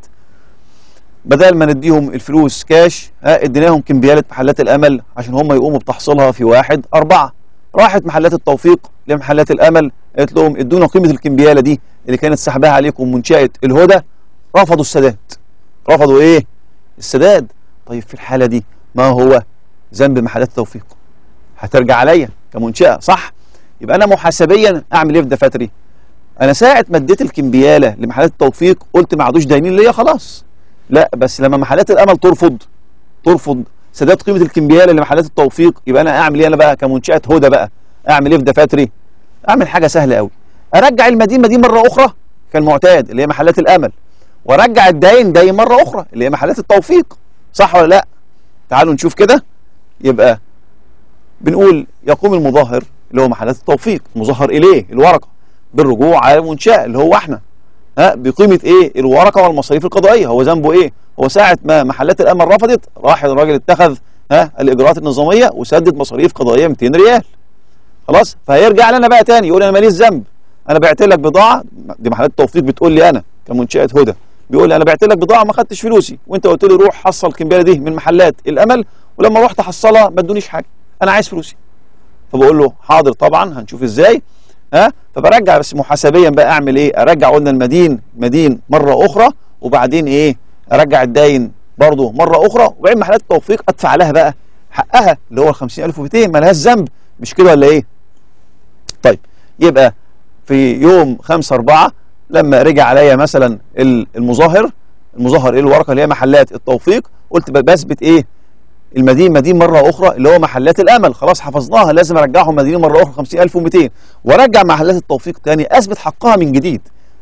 بدل ما نديهم الفلوس كاش اديناهم كمبيالة محلات الامل عشان هم يقوموا بتحصيلها في 1/4. راحت محلات التوفيق لمحلات الامل قالت لهم ادونا قيمه الكمبياله دي اللي كانت سحبها عليكم منشاه الهدى. رفضوا السداد. رفضوا ايه؟ السداد. طيب في الحاله دي ما هو ذنب محلات التوفيق؟ هترجع عليا كمنشاه، صح؟ يبقى انا محاسبيا اعمل ايه في دفاتري؟ انا ساعه ما اديت الكمبياله لمحلات التوفيق قلت ما عادوش داينين ليا خلاص. لا، بس لما محلات الامل ترفض سداد قيمه الكمبياله لمحلات التوفيق، يبقى انا اعمل ايه انا بقى كمنشاه هدى بقى؟ اعمل ايه في دفاتري؟ اعمل حاجه سهله قوي، ارجع المدين مره اخرى كالمعتاد اللي هي محلات الامل، وارجع الداين مره اخرى اللي هي محلات التوفيق، صح ولا لا؟ تعالوا نشوف كده. يبقى بنقول يقوم المظاهر اللي هو محلات التوفيق المظهر اليه الورقه بالرجوع على المنشاه اللي هو احنا بقيمه ايه؟ الورقه والمصاريف القضائيه. هو ذنبه ايه؟ هو ساعه ما محلات الامل رفضت راح الراجل اتخذ الاجراءات النظاميه وسدد مصاريف قضائيه 200 ريال. خلاص؟ فهيرجع لنا بقى تاني يقول انا ماليش ذنب، انا بعت لك بضاعه، دي محلات التوفيق بتقول لي انا كمنشاه هدى، بيقول لي انا بعت لك بضاعه ما خدتش فلوسي، وانت قلت لي روح حصل الكمبياله دي من محلات الامل، ولما رحت احصلها ما ادونيش حاجه، انا عايز فلوسي. فبقول له حاضر طبعا هنشوف ازاي. فبرجع بس محاسبيا بقى اعمل ايه؟ ارجع قلنا المدين مره اخرى، وبعدين ايه؟ ارجع الداين برضه مره اخرى، وبعدين محلات التوفيق ادفع لها بقى حقها اللي هو ال 50,200، ما لهاش ذنب، مش كده ولا ايه؟ طيب يبقى في يوم 5/4 لما رجع عليا مثلا المظاهر ايه؟ الورقه اللي هي محلات التوفيق، قلت بثبت ايه؟ المدين مره اخرى اللي هو محلات الامل، خلاص حفظناها، لازم ارجعهم مدين مره اخرى 50,200، وارجع محلات التوفيق تاني اثبت حقها من جديد.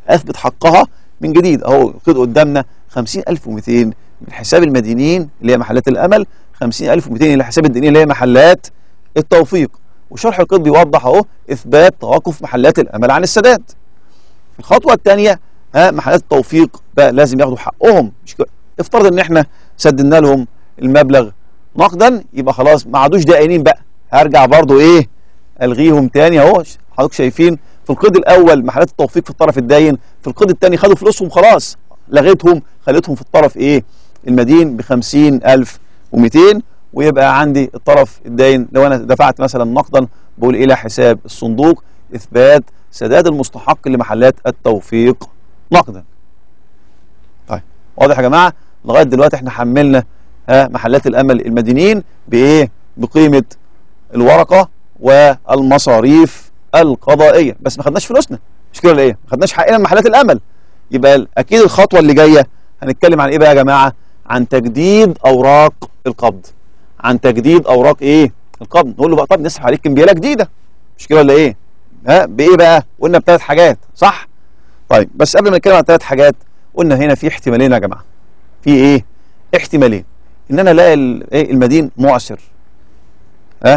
اهو كده قدامنا 50,200 من حساب المدينين اللي هي محلات الامل، 50,200 الى حساب الدينين اللي هي محلات التوفيق. وشرح القيد بيوضح اهو اثبات توقف محلات الامل عن السداد. الخطوه الثانيه محلات التوفيق بقى لازم ياخدوا حقهم، مش كده؟ افترض ان احنا سددنا لهم المبلغ نقدا، يبقى خلاص ما عادوش دائنين بقى، هرجع برضو ايه؟ الغيهم تاني اهو. حضرتك شايفين في القيد الاول محلات التوفيق في الطرف الداين، في القيد الثاني خدوا فلوسهم خلاص، لغيتهم خليتهم في الطرف ايه؟ المدين ب 50,200، ويبقى عندي الطرف الداين لو انا دفعت مثلا نقدا بقول الى حساب الصندوق اثبات سداد المستحق لمحلات التوفيق نقدا. طيب واضح يا جماعه؟ لغايه دلوقتي احنا حملنا محلات الامل المدينين بايه؟ بقيمه الورقه والمصاريف القضائيه، بس ما خدناش فلوسنا، مش كده ولا ايه؟ ما خدناش حقنا من محلات الامل. يبقى اكيد الخطوه اللي جايه هنتكلم عن ايه بقى يا جماعه؟ عن تجديد اوراق القبض. عن تجديد اوراق ايه؟ القبض. نقول له بقى طب نسحب عليك كمبياله جديده، مش كده ولا ايه؟ بايه بقى؟ قلنا ب3 حاجات، صح؟ طيب بس قبل ما نتكلم عن 3 حاجات قلنا هنا في احتمالين يا جماعه. في ايه؟ احتمالين. ان انا الاقي المدين معسر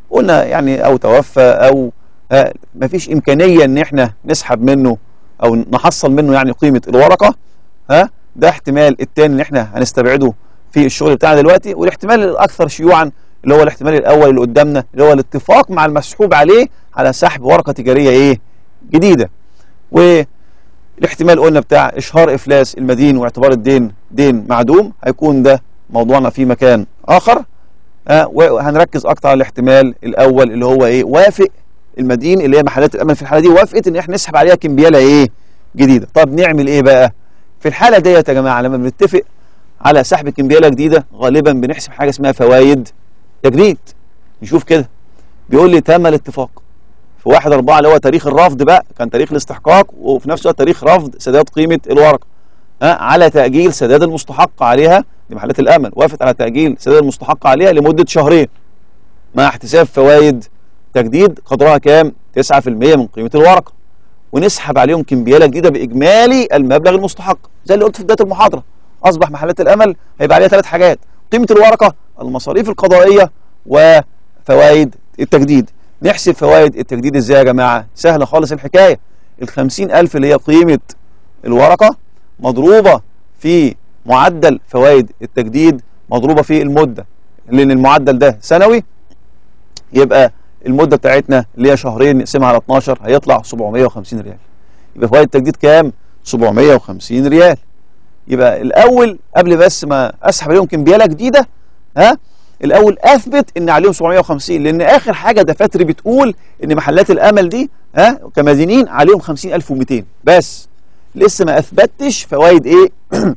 قلنا يعني او توفى او مفيش امكانيه ان احنا نسحب منه او نحصل منه يعني قيمه الورقه، ده احتمال الثاني اللي احنا هنستبعده في الشغل بتاعنا دلوقتي. والاحتمال الاكثر شيوعا اللي هو الاحتمال الاول اللي قدامنا، اللي هو الاتفاق مع المسحوب عليه على سحب ورقه تجاريه جديده. والاحتمال قلنا بتاع اشهار افلاس المدين واعتبار الدين دين معدوم، هيكون ده موضوعنا في مكان اخر. وهنركز اكتر على الاحتمال الاول اللي هو وافق المدين اللي هي محلات الامل في الحاله دي وافقت ان احنا نسحب عليها كمبياله جديده. طب نعمل ايه بقى في الحاله دي يا جماعه؟ لما بنتفق على سحب كمبياله جديده غالبا بنحسب حاجه اسمها فوائد تجديد. نشوف كده، بيقول لي تم الاتفاق في 1/4 اللي هو تاريخ الرفض بقى، كان تاريخ الاستحقاق وفي نفس الوقت تاريخ رفض سداد قيمه الورقه، على تاجيل سداد المستحق عليها لمحلات الامل. وافقت على تاجيل سداد المستحق عليها لمده شهرين مع احتساب فوائد تجديد قدرها كام؟ 9% من قيمه الورقه، ونسحب عليهم كمبياله جديده باجمالي المبلغ المستحق. زي اللي قلت في بدايه المحاضره، اصبح محلات الامل هيبقى عليها 3 حاجات: قيمه الورقه، المصاريف القضائيه، وفوائد التجديد. نحسب فوائد التجديد ازاي يا جماعه؟ سهله خالص الحكايه. ال50,000 اللي هي قيمه الورقه مضروبه في معدل فوائد التجديد مضروبه في المده، لان المعدل ده سنوي، يبقى المده بتاعتنا اللي هي شهرين نقسمها على 12 هيطلع 750 ريال. يبقى فوائد التجديد كام؟ 750 ريال. يبقى الاول قبل بس ما اسحب عليهم كمبياله جديده، الاول اثبت ان عليهم 750، لان اخر حاجه دفاتري بتقول ان محلات الامل دي كمدينين عليهم 50,200 بس، لسه ما اثبتش فوائد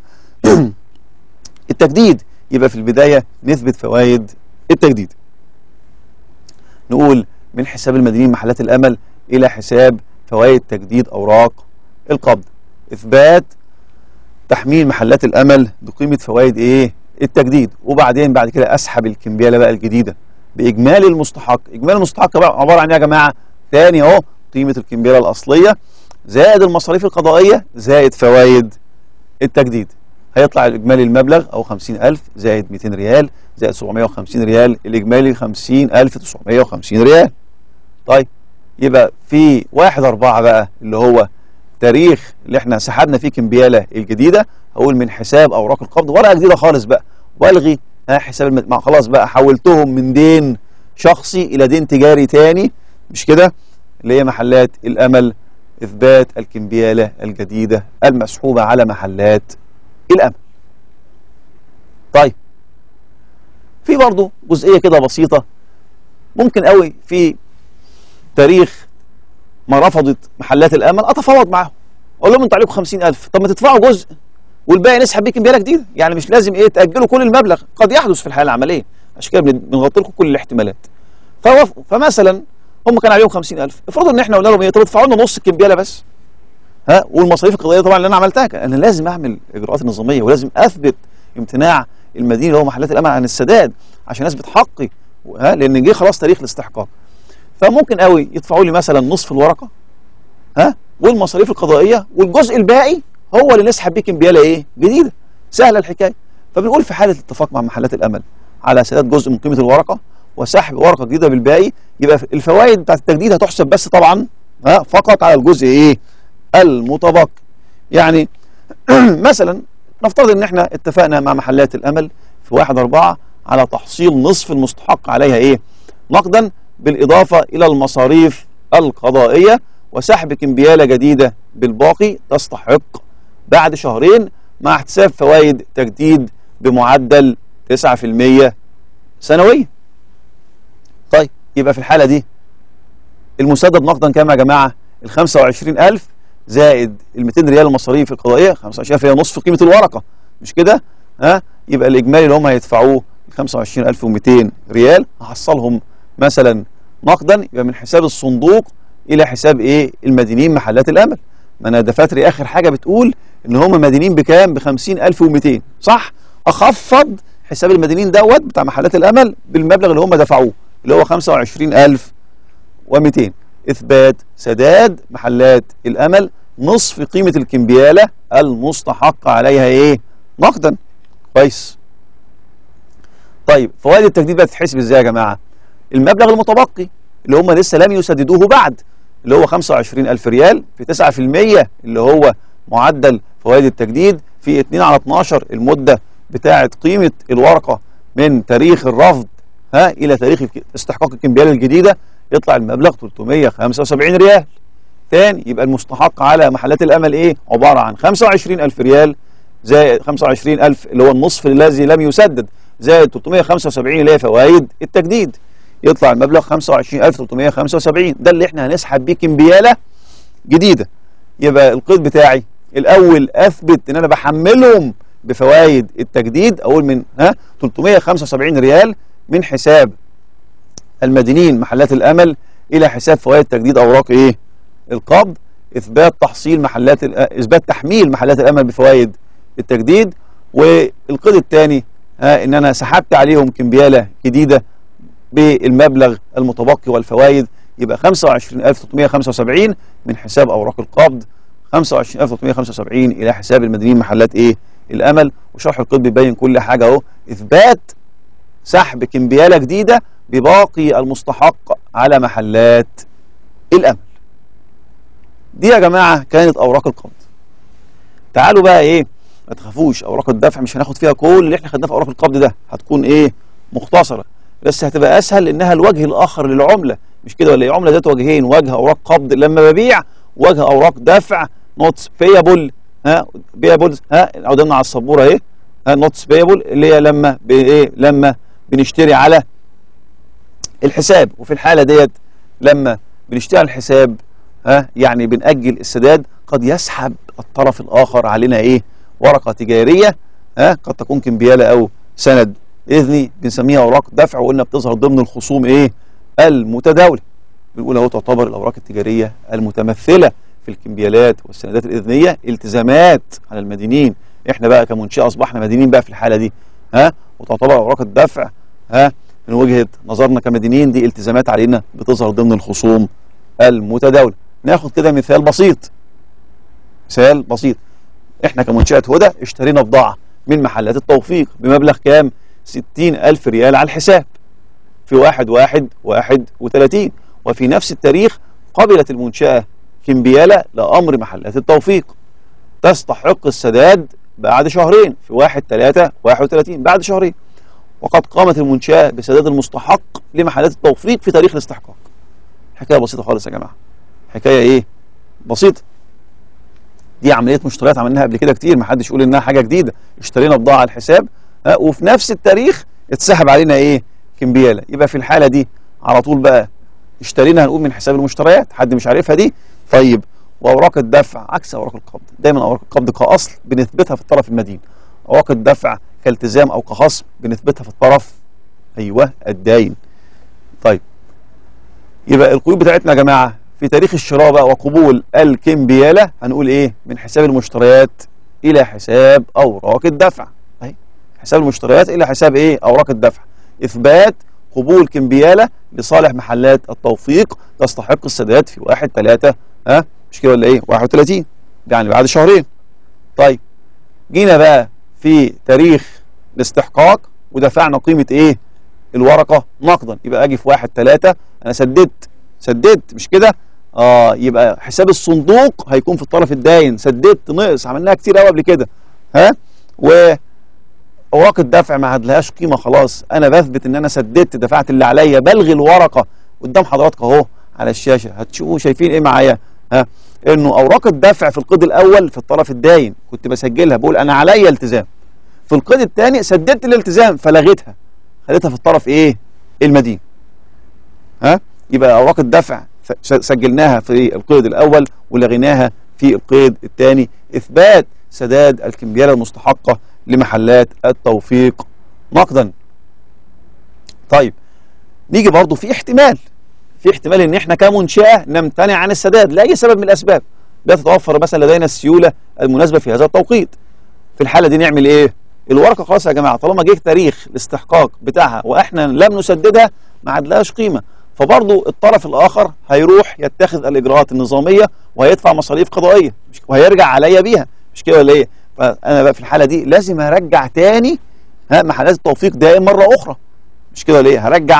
التجديد. يبقى في البدايه نثبت فوائد التجديد. نقول من حساب المدينين محلات الامل الى حساب فوائد تجديد اوراق القبض. اثبات تحميل محلات الامل بقيمه فوائد التجديد، وبعدين بعد كده اسحب الكمبياله بقى الجديده باجمالي المستحق. اجمالي المستحق بقى عباره عن ايه يا جماعه؟ تاني اهو، قيمه الكمبياله الاصليه زائد المصاريف القضائيه زائد فوائد التجديد. هيطلع الاجمالي المبلغ او 50,000 زائد 200 ريال زائد 750 ريال، الاجمالي 50,950 ريال. طيب يبقى في 1/4 بقى اللي هو تاريخ اللي احنا سحبنا فيه كمبياله الجديده، هقول من حساب اوراق القبض ورقه جديده خالص بقى، والغي حساب خلاص بقى حولتهم من دين شخصي الى دين تجاري تاني، مش كده؟ اللي هي محلات الامل. اثبات الكمبياله الجديده المسحوبه على محلات الامل. طيب في برضه جزئيه كده بسيطه ممكن قوي في تاريخ ما رفضت محلات الامل اتفاوض معاهم، اقول لهم انتوا عليكم 50,000، طب ما تدفعوا جزء والباقي نسحب بيه كمبياله جديده، يعني مش لازم تاجلوا كل المبلغ، قد يحدث في الحاله العمليه، عشان كده بنغطي لكم كل الاحتمالات. فوافقوا. فمثلا هم كان عليهم 50,000، افرضوا ان احنا قلنا لهم طب ادفعوا لنا نص الكمبياله بس، والمصاريف القضائيه طبعا اللي انا عملتها، انا لازم اعمل اجراءات نظاميه ولازم اثبت امتناع المدين اللي هو محلات الامل عن السداد عشان اثبت حقي، لان جه خلاص تاريخ الاستحقاق. فممكن قوي يدفعوا لي مثلا نصف الورقه والمصاريف القضائيه، والجزء الباقي هو اللي نسحب بيه كمبياله جديده. سهله الحكايه. فبنقول في حاله الاتفاق مع محلات الامل على سداد جزء من قيمه الورقه وسحب ورقه جديده بالباقي، يبقى الفوائد بتاعت التجديد هتحسب بس طبعا فقط على الجزء المتبقي. يعني مثلا نفترض ان احنا اتفقنا مع محلات الامل في 1/4 على تحصيل نصف المستحق عليها نقدا، بالاضافه الى المصاريف القضائيه، وسحب كمبياله جديده بالباقي تستحق بعد شهرين مع احتساب فوائد تجديد بمعدل 9% سنويا. طيب يبقى في الحاله دي المسدد نقدا كام يا جماعه؟ ال 25,000 زائد ال 200 ريال المصاريف القضائيه، 25,000 هي نصف قيمه الورقه، مش كده؟ يبقى الاجمالي اللي هم هيدفعوه 25,200 ريال، هحصلهم مثلا نقدا، يبقى من حساب الصندوق الى حساب المدينين محلات الامل. ما انا دفاتري اخر حاجه بتقول ان هم مدينين بكام؟ ب 50,200 صح؟ اخفض حساب المدينين دوت بتاع محلات الامل بالمبلغ اللي هم دفعوه اللي هو 25,200. اثبات سداد محلات الامل نصف قيمه الكمبياله المستحق عليها نقدا. كويس. طيب فوائد التجديد بقى تتحسب ازاي يا جماعه؟ المبلغ المتبقي اللي هم لسه لم يسددوه بعد، اللي هو 25,000 ريال في 9% اللي هو معدل فوائد التجديد، في 2/12 المدة بتاعة قيمة الورقة من تاريخ الرفض إلى تاريخ استحقاق الكمبيالة الجديدة، يطلع المبلغ 375 ريال. تاني يبقى المستحق على محلات الأمل إيه؟ عبارة عن 25,000 ريال زائد 25,000 اللي هو النصف الذي لم يسدد، زائد 375 اللي هي فوائد التجديد، يطلع المبلغ 25,375. ده اللي احنا هنسحب بيه كمبيالة جديدة. يبقى القيد بتاعي الأول أثبت إن أنا بحملهم بفوائد التجديد، أقول من 375 ريال من حساب المدينين محلات الأمل إلى حساب فوائد تجديد أوراق إيه؟ القبض، إثبات تحميل محلات الأمل بفوائد التجديد. والقيد الثاني إن أنا سحبت عليهم كمبيالة جديدة بالمبلغ المتبقي والفوائد، يبقى 25,375 من حساب أوراق القبض، 25,375 إلى حساب المدينين محلات إيه؟ الأمل. وشرح القيد بيبين كل حاجة أهو، إثبات سحب كمبيالة جديدة بباقي المستحق على محلات الأمل. دي يا جماعة كانت أوراق القبض. تعالوا بقى إيه، ما تخافوش، أوراق الدفع مش هناخد فيها كل اللي إحنا خدناه في أوراق القبض، ده هتكون إيه؟ مختصرة، بس هتبقى أسهل إنها الوجه الآخر للعملة، مش كده ولا إيه؟ عملة ذات وجهين، وجه أوراق قبض لما ببيع، وجه أوراق دفع نوتس بيبل بيبلز قدامنا على السبورة أهي، نوتس بيبل اللي هي لما لما بنشتري على الحساب. وفي الحالة ديت لما بنشتري على الحساب يعني بنأجل السداد، قد يسحب الطرف الآخر علينا إيه؟ ورقة تجارية قد تكون كمبيالة أو سند إذني، بنسميها أوراق دفع، وقلنا بتظهر ضمن الخصوم إيه؟ المتداولة. بنقول أهو تعتبر الأوراق التجارية المتمثلة في الكمبيالات والسندات الإذنية التزامات على المدينين. إحنا بقى كمنشأة أصبحنا مدينين بقى في الحالة دي وتعتبر أوراق الدفع من وجهة نظرنا كمدينين دي التزامات علينا بتظهر ضمن الخصوم المتداولة. ناخد كده مثال بسيط، احنا كمنشأة هدى اشترينا بضاعة من محلات التوفيق بمبلغ كام؟ 60,000 ريال على الحساب في 1/1/31، وفي نفس التاريخ قبلت المنشأة كمبيالة لأمر محلات التوفيق تستحق السداد بعد شهرين في 1/3/31 بعد شهرين، وقد قامت المنشأة بسداد المستحق لمحلات التوفيق في تاريخ الاستحقاق. حكاية بسيطة خالص يا جماعة، حكاية ايه؟ بسيطة. دي عملية مشتريات عملناها قبل كده كتير، محدش يقول انها حاجة جديدة. اشترينا بضاعة على الحساب وفي نفس التاريخ اتسحب علينا ايه؟ كمبيالة. يبقى في الحالة دي على طول بقى اشترينا هنقول من حساب المشتريات، حد مش عارفها دي؟ طيب، واوراق الدفع عكس اوراق القبض، دايما اوراق القبض كاصل بنثبتها في الطرف المدين، اوراق الدفع كالتزام او كخصم بنثبتها في الطرف الداين. طيب، يبقى القيود بتاعتنا يا جماعه في تاريخ الشراء بقى وقبول الكمبيالة هنقول ايه؟ من حساب المشتريات الى حساب اوراق الدفع. اهي حساب المشتريات الى حساب ايه؟ اوراق الدفع. اثبات قبول كمبيالة لصالح محلات التوفيق تستحق السداد في 1/3 مش كده ولا ايه؟ 31 يعني بعد شهرين. طيب، جينا بقى في تاريخ الاستحقاق ودفعنا قيمة ايه؟ الورقة نقدا، يبقى اجي في 1/3 انا سددت مش كده؟ يبقى حساب الصندوق هيكون في الطرف الداين، سددت نقص، عملناها كتير قوي قبل كده واوراق الدفع ما عادلهاش قيمه، خلاص انا بثبت ان انا سددت، دفعت اللي عليا، بلغي الورقه قدام حضراتكم اهو على الشاشه، هتشوفوا شايفين ايه معايا؟ انه اوراق الدفع في القيد الاول في الطرف الداين كنت بسجلها، بقول انا عليا التزام. في القيد الثاني سددت الالتزام فلغيتها، خليتها في الطرف ايه؟ المدين. يبقى اوراق الدفع سجلناها في القيد الاول ولغيناها في القيد الثاني، اثبات سداد الكمبيالة المستحقة لمحلات التوفيق نقدا. طيب، نيجي برضو في احتمال ان احنا كمنشأة نمتنع عن السداد لاي سبب من الاسباب، لا تتوفر مثلا لدينا السيولة المناسبة في هذا التوقيت. في الحالة دي نعمل ايه؟ الورقة خلاص يا جماعة طالما جه تاريخ الاستحقاق بتاعها واحنا لم نسددها ما عادلهاش قيمة، فبرضه الطرف الآخر هيروح يتخذ الإجراءات النظامية وهيدفع مصاريف قضائية وهيرجع عليا بيها، مش كده ولا إيه؟ فأنا بقى في الحالة دي لازم أرجع تاني محلات التوفيق دائم مرة أخرى، مش كده ولا إيه؟ هرجع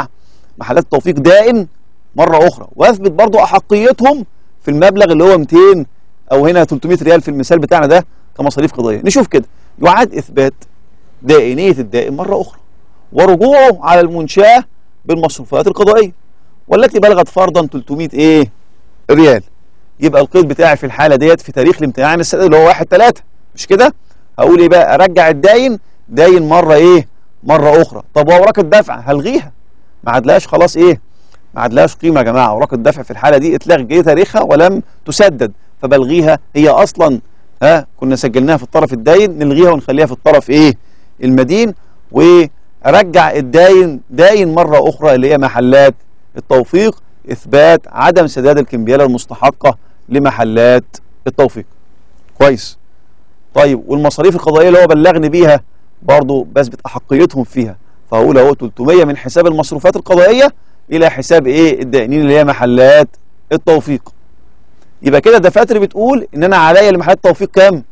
محلات التوفيق دائن مرة أخرى، وأثبت برضو أحقيتهم في المبلغ اللي هو 200 أو هنا 300 ريال في المثال بتاعنا ده كمصاريف قضائية. نشوف كده، يعاد إثبات دائنية الدائن مرة أخرى ورجوعه على المنشأة بالمصروفات القضائية والتي بلغت فرضا 300 ريال. يبقى القيد بتاعي في الحالة ديت في تاريخ الامتناع عن السداد اللي هو 1/3، مش كده؟ هقول ايه بقى؟ ارجع الداين داين مرة مرة أخرى. طب وأوراق الدفع هلغيها، ما عادلهاش خلاص ما عادلهاش قيمة يا جماعة. أوراق الدفع في الحالة دي اتلغى، جه تاريخها ولم تسدد فبلغيها، هي أصلا كنا سجلناها في الطرف الداين، نلغيها ونخليها في الطرف المدين، وأرجع الداين داين مرة أخرى اللي هي محلات التوفيق، إثبات عدم سداد الكمبيالة المستحقة لمحلات التوفيق. كويس. طيب والمصاريف القضائية اللي هو بلغني بيها برضو بثبت أحقيتهم فيها، فهقول اهو 300 من حساب المصروفات القضائية إلى حساب الدائنين اللي هي محلات التوفيق. يبقى كده دفاتري بتقول إن أنا عليا لمحلات التوفيق كام؟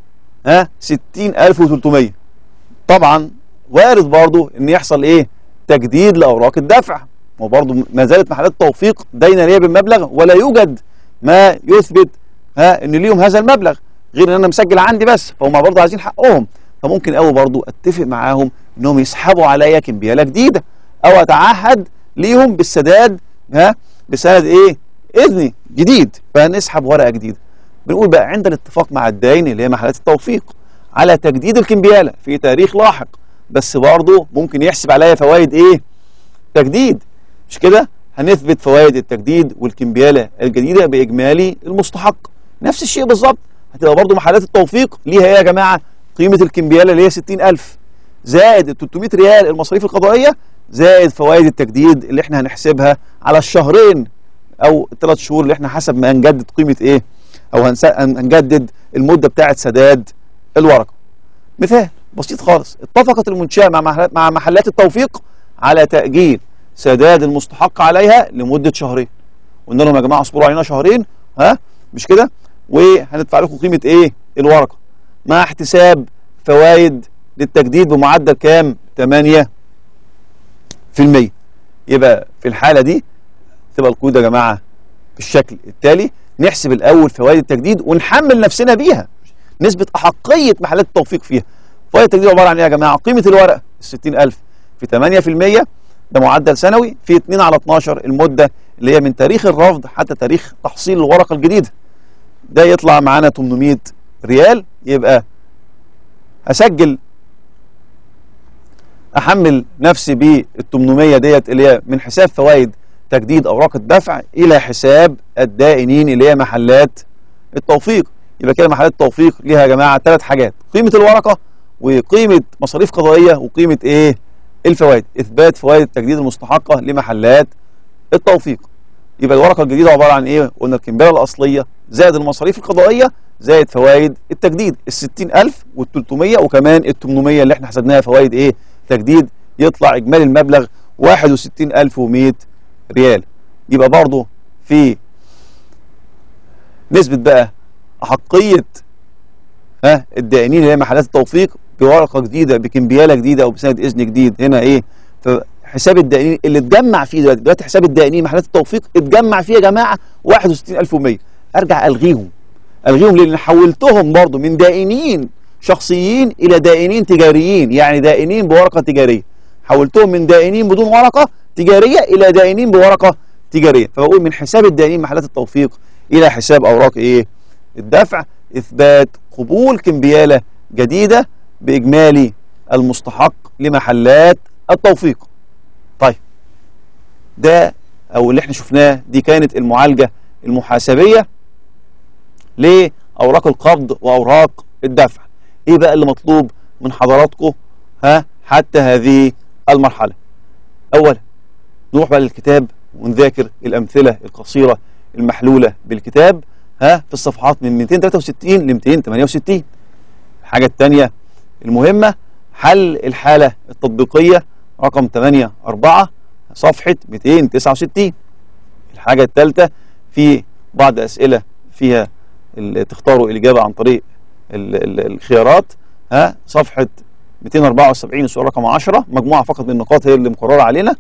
60,300. طبعا وارد برضو إن يحصل تجديد لأوراق الدفع، وبرضو ما زالت محلات التوفيق داينة ليا بالمبلغ ولا يوجد ما يثبت إن ليهم هذا المبلغ غير إن أنا مسجل عندي بس، فهم برضو عايزين حقهم. فممكن برضو اتفق معاهم انهم يسحبوا عليا كمبيالة جديدة او اتعهد ليهم بالسداد بسند اذني جديد، فنسحب ورقة جديدة. بنقول بقى عند الاتفاق مع الداين اللي هي محلات التوفيق على تجديد الكمبيالة في تاريخ لاحق، بس برضو ممكن يحسب عليا فوائد تجديد، مش كده؟ هنثبت فوائد التجديد والكمبيالة الجديدة بإجمالي المستحق. نفس الشيء بالظبط هتبقى برضو محلات التوفيق ليها يا جماعة قيمة الكمبيالة اللي هي 60,000 زائد ال 300 ريال المصاريف القضائية زائد فوائد التجديد اللي احنا هنحسبها على الشهرين او ال3 شهور اللي احنا حسب ما هنجدد قيمة او هنجدد المدة بتاعة سداد الورقة. مثال بسيط خالص، اتفقت المنشأة مع محلات التوفيق على تأجيل سداد المستحق عليها لمدة شهرين. قلنا لهم يا جماعة اصبروا علينا شهرين، مش كده؟ وهندفع لكم قيمة الورقة مع احتساب فوائد للتجديد بمعدل كام؟ 8%. يبقى في الحالة دي تبقى القيود يا جماعة بالشكل التالي، نحسب الأول فوائد التجديد ونحمل نفسنا بيها، نسبة أحقية محلات التوفيق فيها. فوائد التجديد عبارة عن يا جماعة؟ قيمة الورقة 60,000 في 8%، ده معدل سنوي، في 2/12 المدة اللي هي من تاريخ الرفض حتى تاريخ تحصيل الورقة الجديدة، ده يطلع معانا 800 ريال. يبقى هسجل احمل نفسي بال 800 ديت اللي هي من حساب فوائد تجديد اوراق الدفع الى حساب الدائنين اللي هي محلات التوفيق. يبقى كده محلات التوفيق ليها يا جماعه 3 حاجات: قيمه الورقه وقيمه مصاريف قضائيه وقيمه الفوائد. اثبات فوائد التجديد المستحقه لمحلات التوفيق. يبقى الورقه الجديده عباره عن قلنا الكمبياله الاصليه زائد المصاريف القضائيه زائد فوائد التجديد، ال 60,000 وال 300 وكمان ال 800 اللي احنا حسبناها فوائد تجديد، يطلع اجمالي المبلغ 61,100 ريال. يبقى برضه في نسبة بقى أحقية الدائنين اللي هي محلات التوفيق بورقة جديدة بكمبيالة جديدة أو بسند إذن جديد. هنا فحساب الدائنين اللي اتجمع فيه دلوقتي حساب الدائنين محلات التوفيق اتجمع فيه يا جماعة 61,100. أرجع ألغيهم لأن حولتهم برضو من دائنين شخصيين إلى دائنين تجاريين، يعني دائنين بورقة تجارية، حولتهم من دائنين بدون ورقة تجارية إلى دائنين بورقة تجارية. فبقول من حساب الدائنين محلات التوفيق إلى حساب أوراق الدفع، إثبات قبول كمبيالة جديدة بإجمالي المستحق لمحلات التوفيق. طيب ده أو اللي احنا شفناه دي كانت المعالجة المحاسبية لأوراق القبض وأوراق الدفع. ايه بقى اللي مطلوب من حضراتكم حتى هذه المرحلة؟ اولا نروح بقى للكتاب ونذاكر الامثلة القصيرة المحلولة بالكتاب في الصفحات من 263 ل 268. الحاجة الثانية المهمة حل الحالة التطبيقية رقم 8/4 صفحة 269. الحاجة الثالثة في بعض أسئلة فيها تختاروا الإجابة عن طريق الخيارات صفحة 274 السؤال رقم 10، مجموعة فقط من النقاط هي اللي مقررة علينا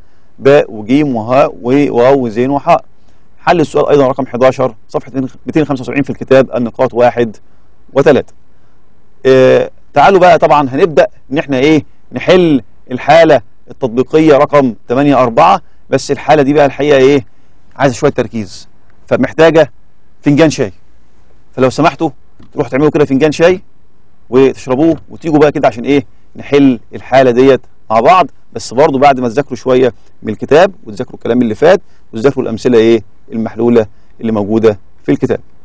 باء وجيم وهاء وواو وزين وحاء. حل السؤال أيضا رقم 11 صفحة 275 في الكتاب، النقاط 1 و3. تعالوا بقى طبعا هنبدأ إن احنا إيه نحل الحالة التطبيقية رقم 8-4. بس الحالة دي بقى الحقيقة إيه عايزة شوية تركيز، فمحتاجة فنجان شاي. فلو سمحتوا تروحوا تعملوا كده فنجان شاي وتشربوه وتيجوا بقى كده عشان إيه نحل الحالة ديت مع بعض. بس برضو بعد ما تذاكروا شوية من الكتاب وتذاكروا الكلام اللي فات وتذاكروا الأمثلة إيه المحلولة اللي موجودة في الكتاب.